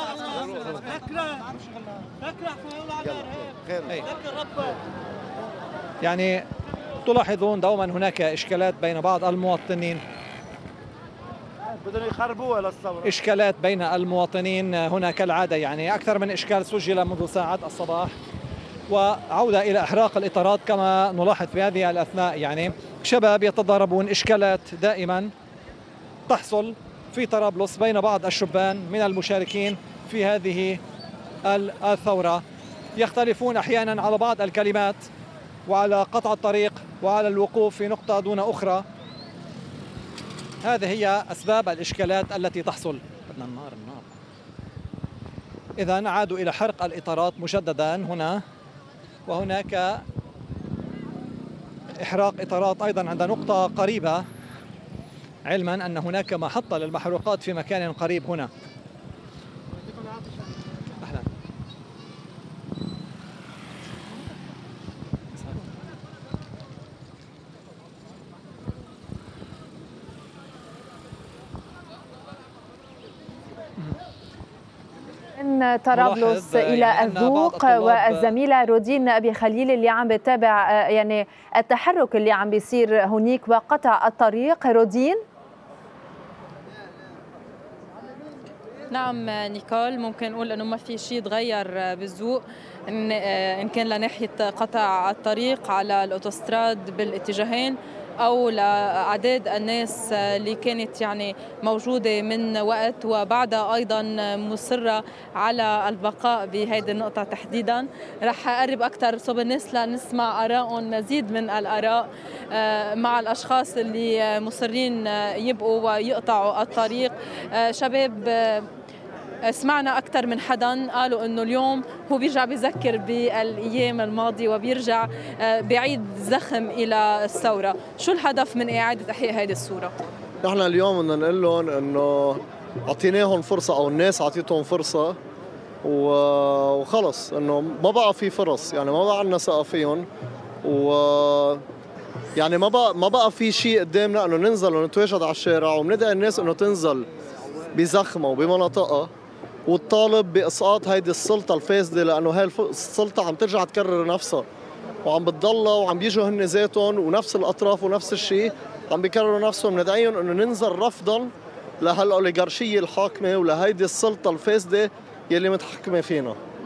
فكر ربنا. يعني تلاحظون دوما هناك اشكالات بين بعض المواطنين، بدهم يخربوها للثوره. اشكالات بين المواطنين هنا كالعاده، يعني اكثر من اشكال سجل منذ ساعات الصباح، وعوده الى احراق الاطارات كما نلاحظ في هذه الاثناء. يعني شباب يتضاربون، اشكالات دائما تحصل في طرابلس بين بعض الشبان من المشاركين في هذه الثوره، يختلفون احيانا على بعض الكلمات وعلى قطع الطريق وعلى الوقوف في نقطه دون اخرى. هذه هي أسباب الإشكالات التي تحصل. بدنا النار. إذن عادوا إلى حرق الإطارات مجددا هنا، وهناك إحراق إطارات أيضا عند نقطة قريبة، علما أن هناك محطة للمحروقات في مكان قريب هنا. من طرابلس إلى الذوق والزميلة رودين أبي خليل اللي عم بتابع يعني التحرك اللي عم بيصير هنيك وقطع الطريق. رودين. نعم نيكول، ممكن نقول انه ما في شيء تغير بالذوق ان كان لناحيه قطع الطريق على الاوتوستراد بالاتجاهين او لاعداد الناس اللي كانت يعني موجوده من وقت وبعدها ايضا مصره على البقاء بهذه النقطه تحديدا. رح اقرب اكثر صوب الناس لنسمع ارائهم، مزيد من الاراء مع الاشخاص اللي مصرين يبقوا ويقطعوا الطريق. شباب سمعنا أكثر من حدا قالوا إنه اليوم هو بيرجع بيذكر بالأيام الماضية وبيرجع بعيد زخم إلى الثورة. شو الهدف من إعادة إحياء هذه الصورة؟ نحن اليوم بدنا نقول لهم إنه أعطيناهم فرصة أو الناس أعطيتهم فرصة وخلص، إنه ما بقى في فرص، يعني ما بقى عندنا ثقة فيهم، يعني ما بقى في شيء قدامنا إنه ننزل ونتواجد على الشارع وبندعي الناس إنه تنزل بزخمة وبمناطقها وتطالب بإسقاط هيدي السلطة الفاسدة، لأنه هاي السلطة عم ترجع تكرر نفسها وعم بتضلها وعم بيجوا هن ذاتهم ونفس الأطراف ونفس الشيء عم بيكرروا نفسهم. ندعيهم إنه ننزل رفضا لهالأوليغارشية الحاكمة ولهيدي السلطة الفاسدة يلي متحكمة فينا.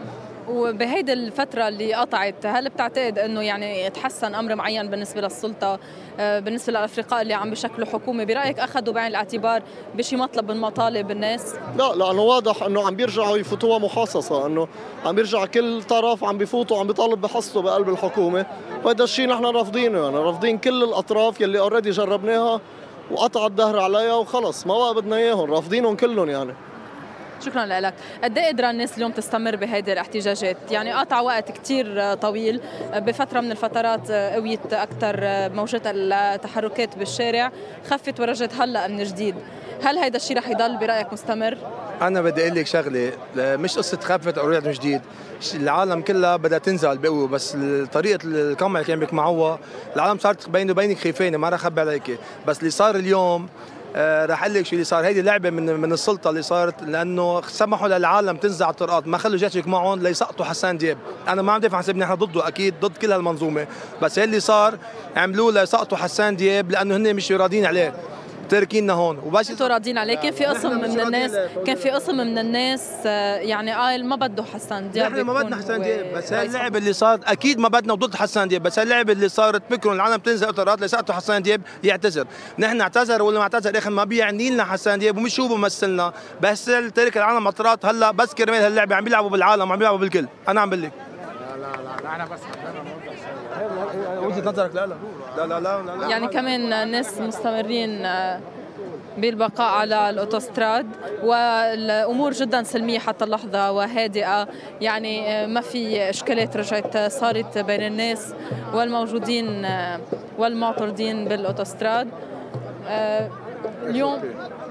وبهيدي الفترة اللي قطعت، هل بتعتقد انه يعني تحسن امر معين بالنسبة للسلطة، بالنسبة للافرقاء اللي عم بشكلوا حكومة؟ برأيك اخذوا بعين الاعتبار بشي مطلب من مطالب الناس؟ لا، لانه واضح انه عم بيرجعوا يفوتوها محاصصة، انه عم بيرجع كل طرف عم بيفوتوا عم بيطالب بحصته بقلب الحكومة، وهذا الشيء نحن رافضينه، يعني رافضين كل الاطراف يلي اوريدي جربناها وقطع الظهر عليها وخلص ما بقى بدنا اياهم، رافضينهم كلهم يعني. شكرا لك. قد ايه قدران الناس اليوم تستمر بهذه الاحتجاجات؟ يعني قطع وقت كثير طويل، بفتره من الفترات قويت اكثر موجات التحركات بالشارع، خفت ورجت هلا من جديد، هل هيدا الشيء رح يضل برايك مستمر؟ انا بدي اقول لك شغله، مش قصه خفت او رجعت من جديد، العالم كلها بدها تنزل بقوه، بس طريقه القمع اللي كان بيقمعوها العالم صارت بيني وبينك خايفانه، ما رح اخبي عليك، بس اللي صار اليوم رح اقول لك شو اللي صار. هيدي لعبه من السلطه اللي صارت، لانه سمحوا للعالم تنزل على الطرقات، ما خلوا جيش يقمعون ليسقطوا حسان دياب. انا ما عم دافع عن سبب، نحن ضده اكيد، ضد كل هالمنظومه، بس اللي صار عملوه ليسقطوا حسان دياب لانه هن مش راضيين عليه، تاركيننا هون وبس. انتوا راضيين عليه؟ كان في قسم من الناس يعني قال ما بده حسان دياب. نحن ما بدنا حسان دياب، بس هاللعبه اللي صارت اكيد ما بدنا وضد حسان دياب، بس هاللعبه اللي صارت بكرهم العالم تنزل اطارات ليسقطوا حسان دياب يعتذر. نحن اعتذر ولا ما اعتذر اخي ما بيعني لنا حسان دياب ومش هو بمثلنا، بس تارك العالم اطارات هلا بس كرمال هاللعبه عم بيلعبوا بالعالم وعم بيلعبوا بالكل. انا عم بقول لك لا انا بس وجهه نظرك. لا يعني كمان الناس مستمرين بالبقاء على الأوتوستراد، والأمور جدا سلمية حتى اللحظة وهادئة، يعني ما في إشكالات رجعت صارت بين الناس والموجودين والمعترضين بالأوتوستراد اليوم.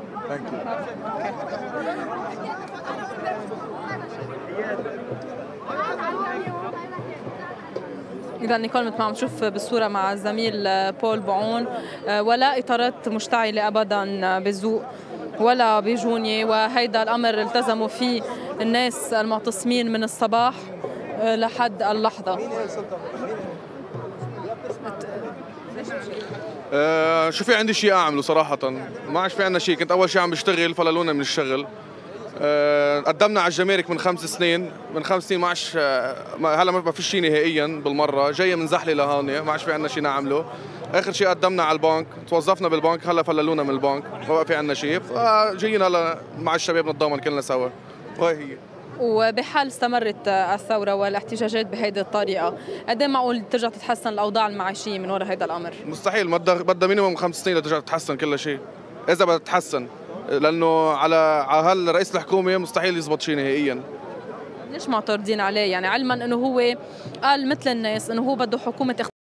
إذا نيكول مثل ما عم نشوف بالصورة مع الزميل بول بعون، ولا إطارات مشتعلة أبدا بزوق ولا بجونية، وهيدا الأمر التزموا فيه الناس المعتصمين من الصباح لحد اللحظة. شو في عندي شيء أعمله صراحة؟ ما عادش في عندنا شيء، كنت أول شيء عم بشتغل فللونا من الشغل. قدمنا على الجمارك من 5 سنين، ما عادش هلا ما في شيء نهائيا بالمره، جايه من زحله لهون ما عادش في عندنا شيء نعمله. اخر شيء قدمنا على البنك، توظفنا بالبنك، هلا فللونا من البنك، ما بقى في عندنا شيء، فجايين هلا مع الشباب نتضامن كلنا سوا، وهي هي. وبحال استمرت الثوره والاحتجاجات بهيدي الطريقه، قد ايه معقول ترجع تتحسن الاوضاع المعيشيه من وراء هذا الامر؟ مستحيل، بدها مينيموم 5 سنين لترجع تتحسن كل شيء، اذا بدها تتحسن، لانه على هالرئيس الحكومه مستحيل يزبط شيء نهائيا. ليش معترضين عليه؟ يعني علما انه هو قال مثل الناس انه هو بده حكومه